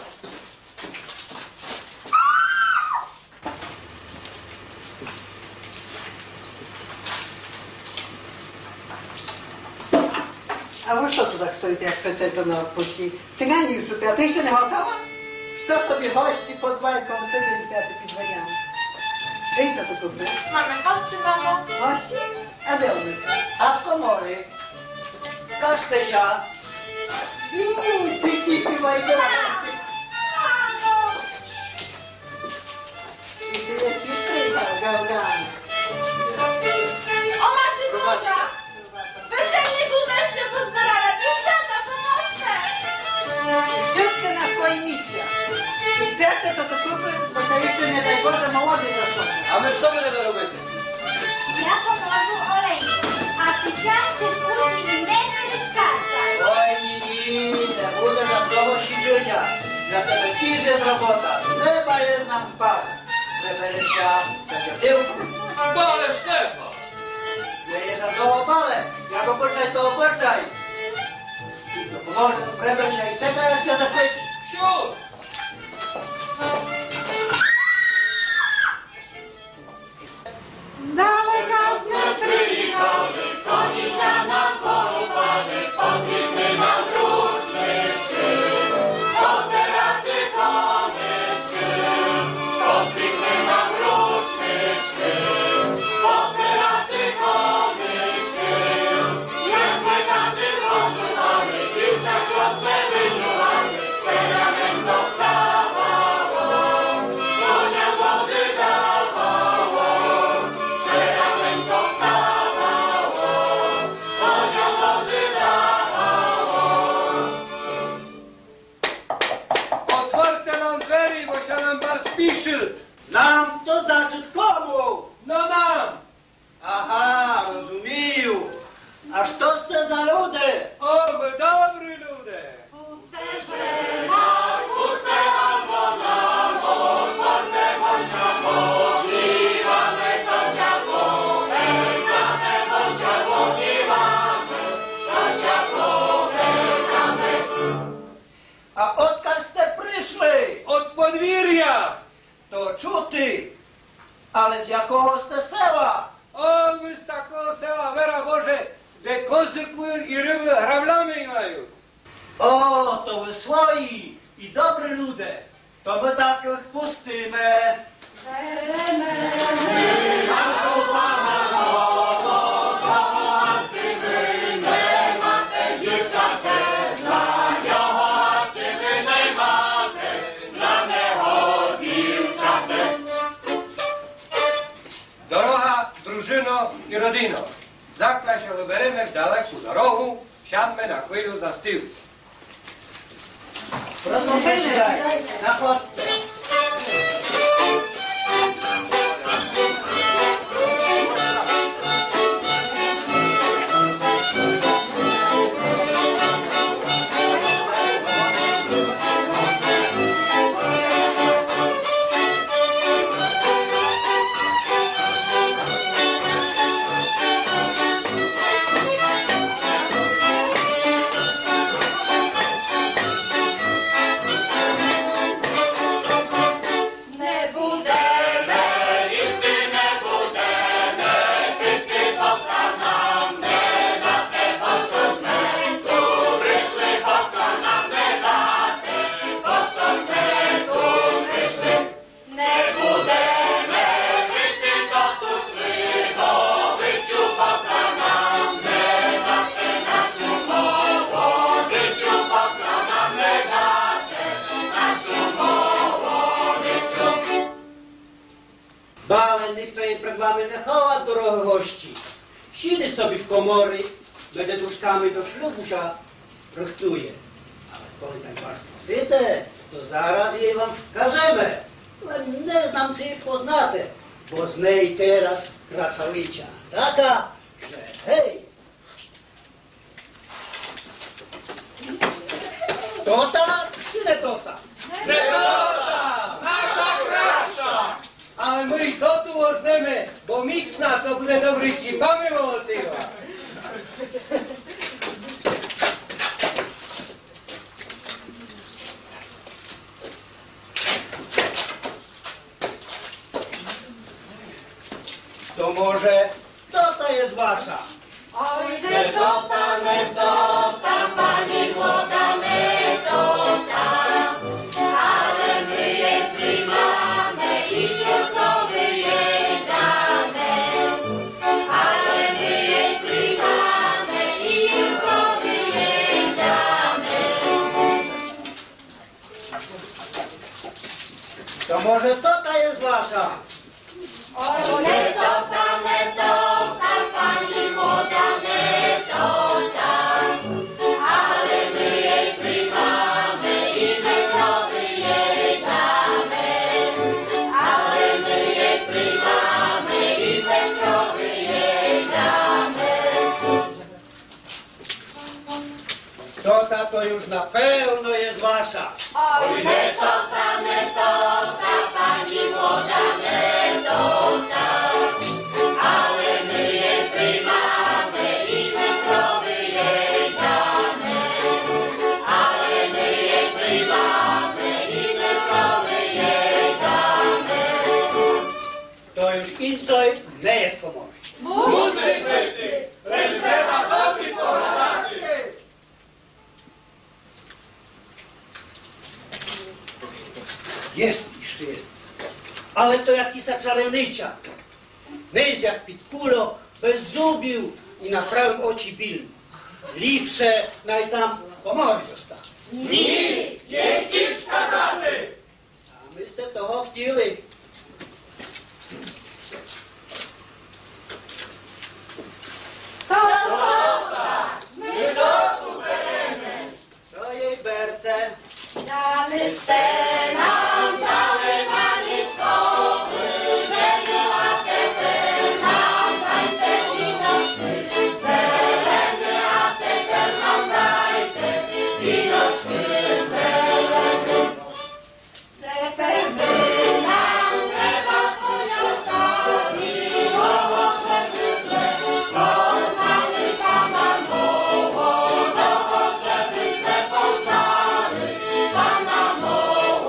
A wy co tu tak stoicie jak przecież na odpuści? Cyganie już tutaj, a ty jeszcze nie gotowa? Kto sobie gości pod bajką, wtedy wystarczy pod drzwiami. Czyj to tu kupy? Mamy gości, mamo. Gości? A był myśl. A w komory Kastesia i piki chyba i I ty jest świetliwa, gałgana. O Marty Budzia! Weselniku też się pozbierała. Dziewczęta, pomóżcie! Wszystko na swoim miejscu. I zbierzcie to do kupy, bo to jeszcze nie daj Boże młody zaszło. A my co będziemy robić? Ja pomożu Oleni, a ty szansy później nie przeszkadzaj. Oj, nie, nie, nie budę na domu siedzienia. Dla tebe też jest robota. Trzeba jest nam spać. Referencja za światełku. Bale Stefan! Nie jest za to opale. Jak opuszczaj, to opuszczaj. I to pomoże, prędzej się i czekaj, aż się zakryć. Siód! Z daleka Przyjechali koni siana porubany, podwinny nam ruczniczki. Oteraty konieczki, podwinny nam ruczniczki. Oteraty konieczki, jak zwykłamy rozumamy, piłczak rosnę wyczuwamy, czterem dostawało, konia wody dawało. Czterem dostawało, konia wody dawało. Otwarte nam drzwi, bo się nam bar spiszy. Nam to znaczy komu? No nam! Aha, rozumiem. A co ste za ludy? O, my dobry ludzie! Puste albo nam, otwarte bosia pogiwane, to się połykane, bosia pogiwane, to się połykane. A odkąd ste przyszli? Od podwirja! To czuty. Ale z jakiego ste sela? O, my z takiego sela, wera Boże, de kozy kują i ryby hrablami mają. O, to wysłali i dobry ludzie. To my takich pustymy. Doroga, drużyno i rodzino. Zakla się wyberemy w daleku za rogu, siadmy na chwilę za stył. Proszę siadaj, na chodźcie. Balenych to jej przed wami nie chowa dorogości. Sidy sobie w komory, będę duszkami do ślubu się prostuje. Ale kiedy tak was posyte, to zaraz jej wam wkażemy. Ale nie znam, czy jej poznate, bo z niej teraz krasawicia taka, że hej. Tota, czy nie tota? Negota! Nasza krasza! Ale my i to tu oznemy, bo micna to bude dobry ci mamy motywa. To może tota jest wasza. Oj, metota, metota, pani młoda metota, ale my jej primamy i tylko wyjedamy, ale my jej primamy i tylko wyjedamy. To może tota jest wasza. Oj, metota, metota, pani młoda metota, ale my jej primamy i tylko wyjedamy, ale my jej primamy i tylko wyjedamy. Tota to już na pewno jest wasza. Oj, metota, metota, pani młoda metota, ale my jej primamy i tylko wyjedamy, ale my jej primamy i tylko wyjedamy. To już incoj nie jest pomocy. Musi być! Len trzeba dobry poradaty! Jest jeszcze jeden. Ale to jakiś czarownicza. Nie jest jak pitkulok, bez zubił i na prawym oci bil. Lipsze naj tam w komory zostały. Ni, jakiś kazany! Sami ste toho chcieli. My to tu beremy. To jej berte. Damy nam, damy maniczkowy, żeby łapkę nam tańte winoczny, zeleny, a teper nam zajte, winoczny, zeleny. Teper by nam trzeba poniosoli, owoce wysłe, poznali Pana młodo, żeby swe poznali. Pana młodo,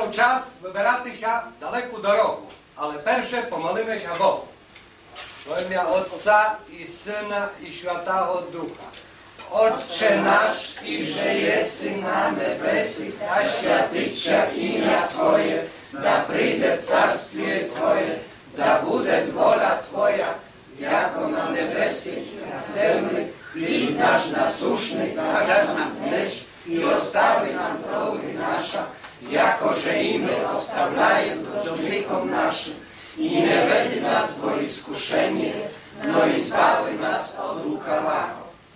Настав час вибиратися в далеку дорогу, але перше помолимося Богу. В ім'я Отця і Сина і Святого Духа. Отче наш, іже єси на небесі, да святиться ім'я Твоє, да прийде царствіє Твоє, да буде воля Твоя, яко на небесі, і на землі, хліб наш насушний дай нам днес, і остави нам долги наша, якоже і ми оставляємо должником нашим, і не веди нас во іскушення, но і збави нас від лукавого.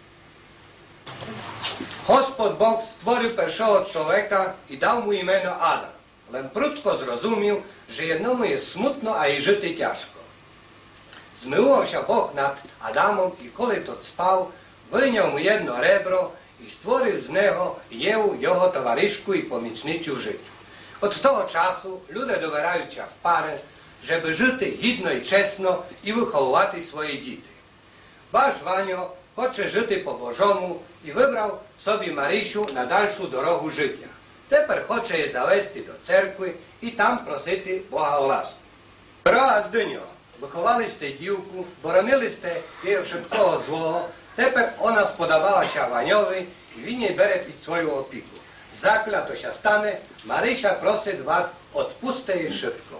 Господь Бог створив першого чоловіка і дав му імено Адам. Лен прудко зрозумів, що одному є смутно, а й жити тяжко. Змилувався Бог над Адамом і коли тот спав, вийняв му jedno ребро і створив з нього Єву, його товаришку і помічницю в житті. От того часу люди добираються в пари, щоб жити гідно і чесно і виховувати свої діти. Ваш Ваньо хоче жити по-божому і вибрав собі Марішу на дальшу дорогу життя. Тепер хоче її завести до церкви і там просити Бога о ласку. Раз до нього. Виховали сте дівку, боронили сте її všetкого злого, тепер вона сподобалася Ваньові і він її бере під свою опіку. Заклятося стане, Мариша просить вас, отпусти її všetko.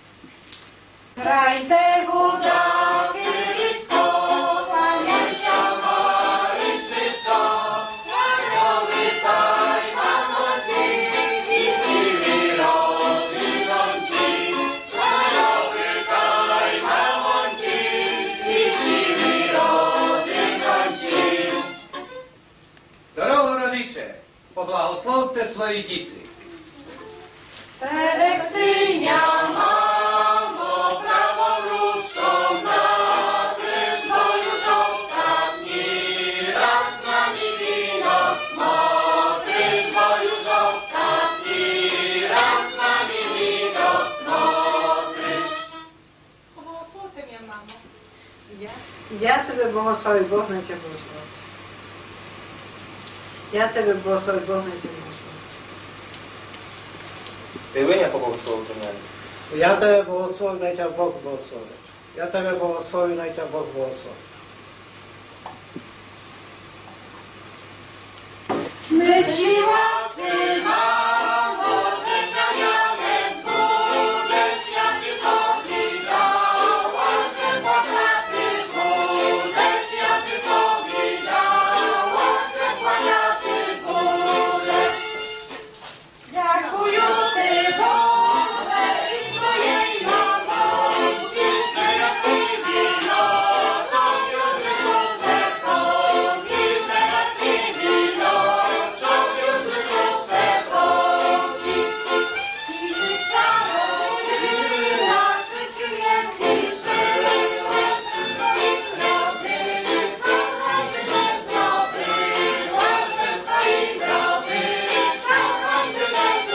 Крайте гудаки ліско, Ваняся Мариш ліско, Ваньові тай мамонці, і цілі роки ночі. Ваньові тай мамонці, і цілі роки ночі. Дорого родиче, поблагословте свої діти. Терекстиня мамо, правą różką nakryć, bo już ostatni raz z nami wino smotysz, bo już ostatni raz z nami wino smotysz. Поблагословте мене, мамо. Я, я тебе благословю, Бог на тебе благословить. Я тебе благословю, Бог на тебе благословить. Пилиня поблагословити мене. Я тебе благословю, най тебе Бог благословить. Я тебе благословю, най тебе Бог благословить. Myśli łasy mamo, że szaniane zbudesz, jak ty powiedziałaś, że płakaty budesz, jak ty powiedziałaś, że płakaty budesz. Dziękuję Ty, Boże, i swojej mamoci, że raz i winocą już wyszło ze wchodzi, że raz i winocą już wyszło ze wchodzi. I życzamy naszych klientów, łaże swoich drobnych, szanownych niezdrowych, łaże swoich drobnych, szanownych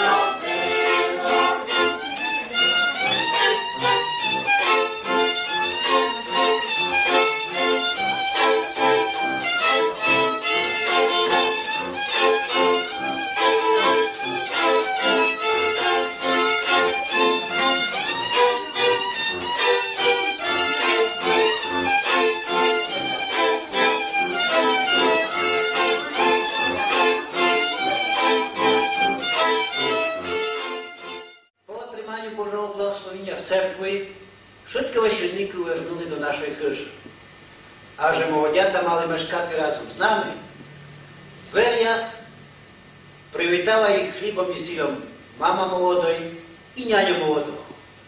Po otrzymaniu Bożego błogosławienia w cerkwi wszystkie weselniki uwernuli do naszej chyży. A że młodziata mali mieszkać razem z nami, w drzwiach przywitała ich chlebem i silą mama młodej i niania młodą.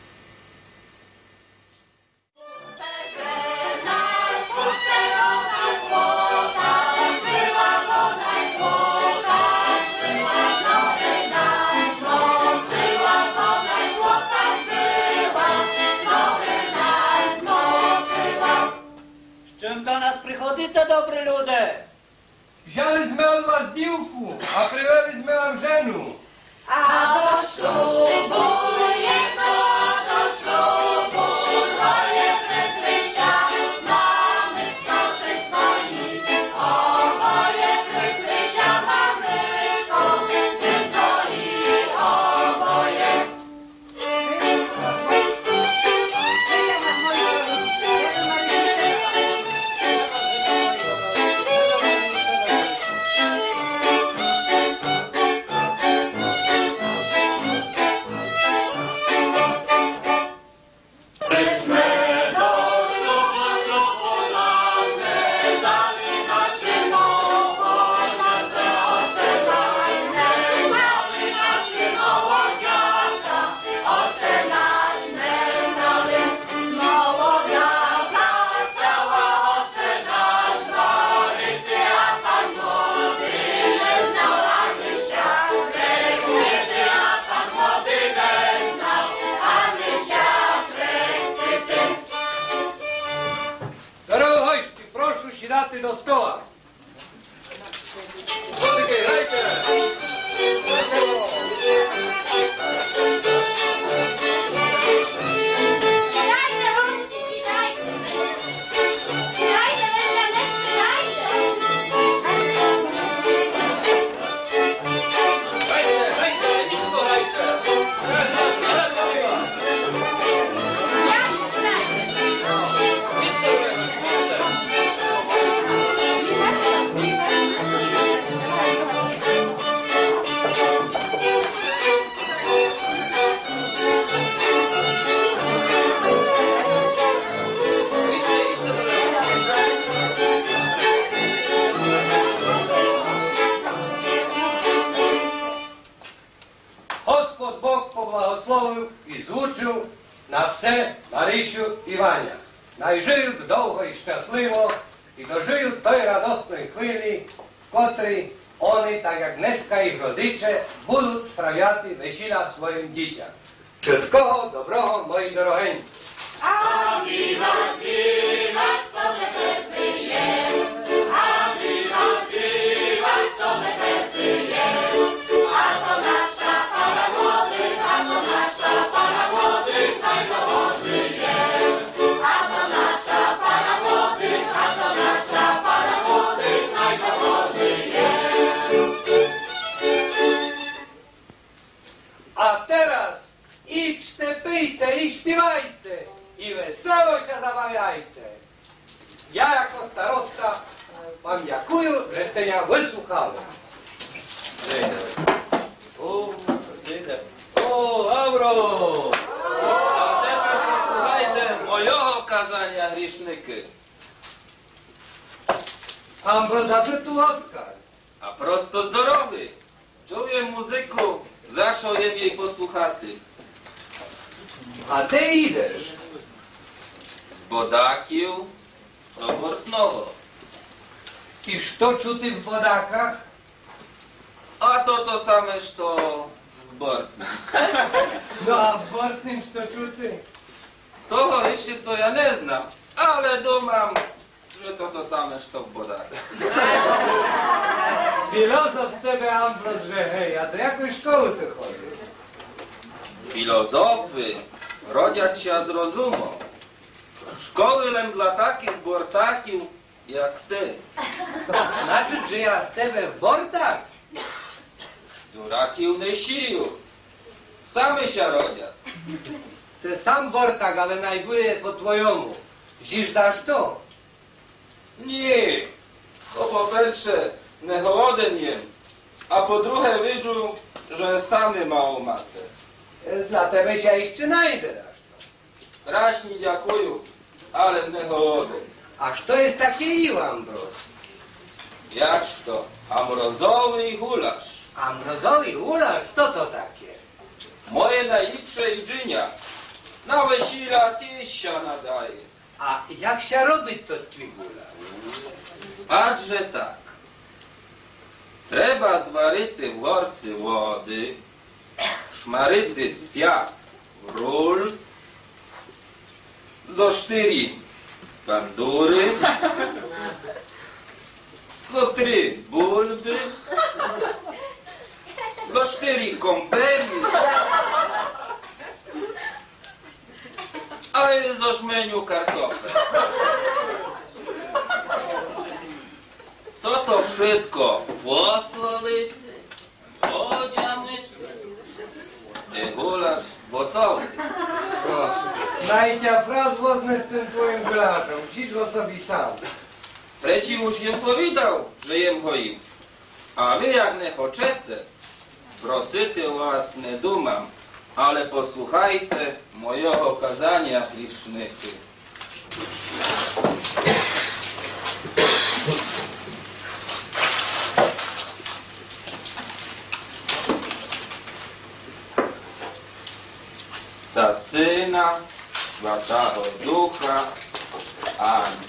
Z czym do nas przychodzicie, dobry ludzie? Wzięliśmy od was dívku, a привели вам żenu. A do ślubu jedno, do ślubu dwoje Prytrysia, mamyczka przystoi. Oboje Prytrysia, mamyczko, czy to i oboje siedaty do stoła. Muzykę, grajcie! Wesoło! Sidajte, chodźcie, sidajte. Sidajte, leżane, sidajte. Grajcie, grajcie, nisko grajcie! Teraz masz nie robiła! Ja już znajdę. Nisko grajcie, Господь Бог поблагословив і злучив на все Марисю і Ваня. Найжиють довго і щасливо і дожиють той радосної хвилі, в котрій вони, так як днеска їх родиче, будуть справляти весілля своїм дітям. Wszystkiego dobrego, moi dorogenci. A wiwat, wiwat, to me pewny jest. A wiwat, wiwat, to me pewny jest. A to nasza para młodych, a to nasza para młodych, najdołoży jest. A to nasza para młodych, a to nasza para młodych, najdołoży jest. A teraz idźcie, pijcie i śpiewajcie i wesoło się zabawiajcie. Ja jako starosta wam dziękuję, żeście mnie wysłuchali. O, o, Avro! A teraz posłuchajcie mojego kazania grzesznyki. Ambro zapytu Oskar. A prosto zdrowy. Czuję muzyku, zaszojem jej posłuchaty. A ty idziesz. Z Bodakił do Bortnowo. I co czuty w Bodakach? A to to same, co w Bortnym. No a w Bortnym co czuty? Toho jeszcze to ja nie znam, ale domam, że to to same, co w Bodakach. Filozof z tebe, Ambros, że hej, a do jakiej szkoły ty chodzisz? Filozofy rodziać się z rozumu. Szkoły lem dla takich bortakiów jak ty. Znaczy, że ja z tebe w Bortach? Durakił nie sił. Same się rodziać. Ty sam Bortak, ale najgóry po twojemu. Zisz dasz to? Nie. To po pierwsze nie hołoden jem, a po drugie widzę, że same mało matę. Dla tebe się jeszcze najdę dasz to. Raśni dziękuję, ale nie hołoden. Aż to jest takie ił, Ambros. Jakż to? Amrozowy i gulasz. Ambrozowi ulasz, co to takie? Moje najlepsze jedzenia. Na wesila tyś się nadaje. A jak się robi to twój gulasz? Patrzże tak. Trzeba zwaryty w worcy wody, szmaryty z piat w ról, zo cztery bandury, zo trzy bulby, zo cztery kąpeli, a i zo żmeniu kartofel. To to wszystko posolić, odziamyć i gulasz gotowy. Najcia fraz wozny z tym twoim gulaszem, dziś go sobie sam. Preci już jem powiedział, że jem go im. A wy jak nie chcecie, prosity was nie dumam, ale posłuchajcie mojego kazania grzesznyki. Za Syna, Świętego Ducha. Amen.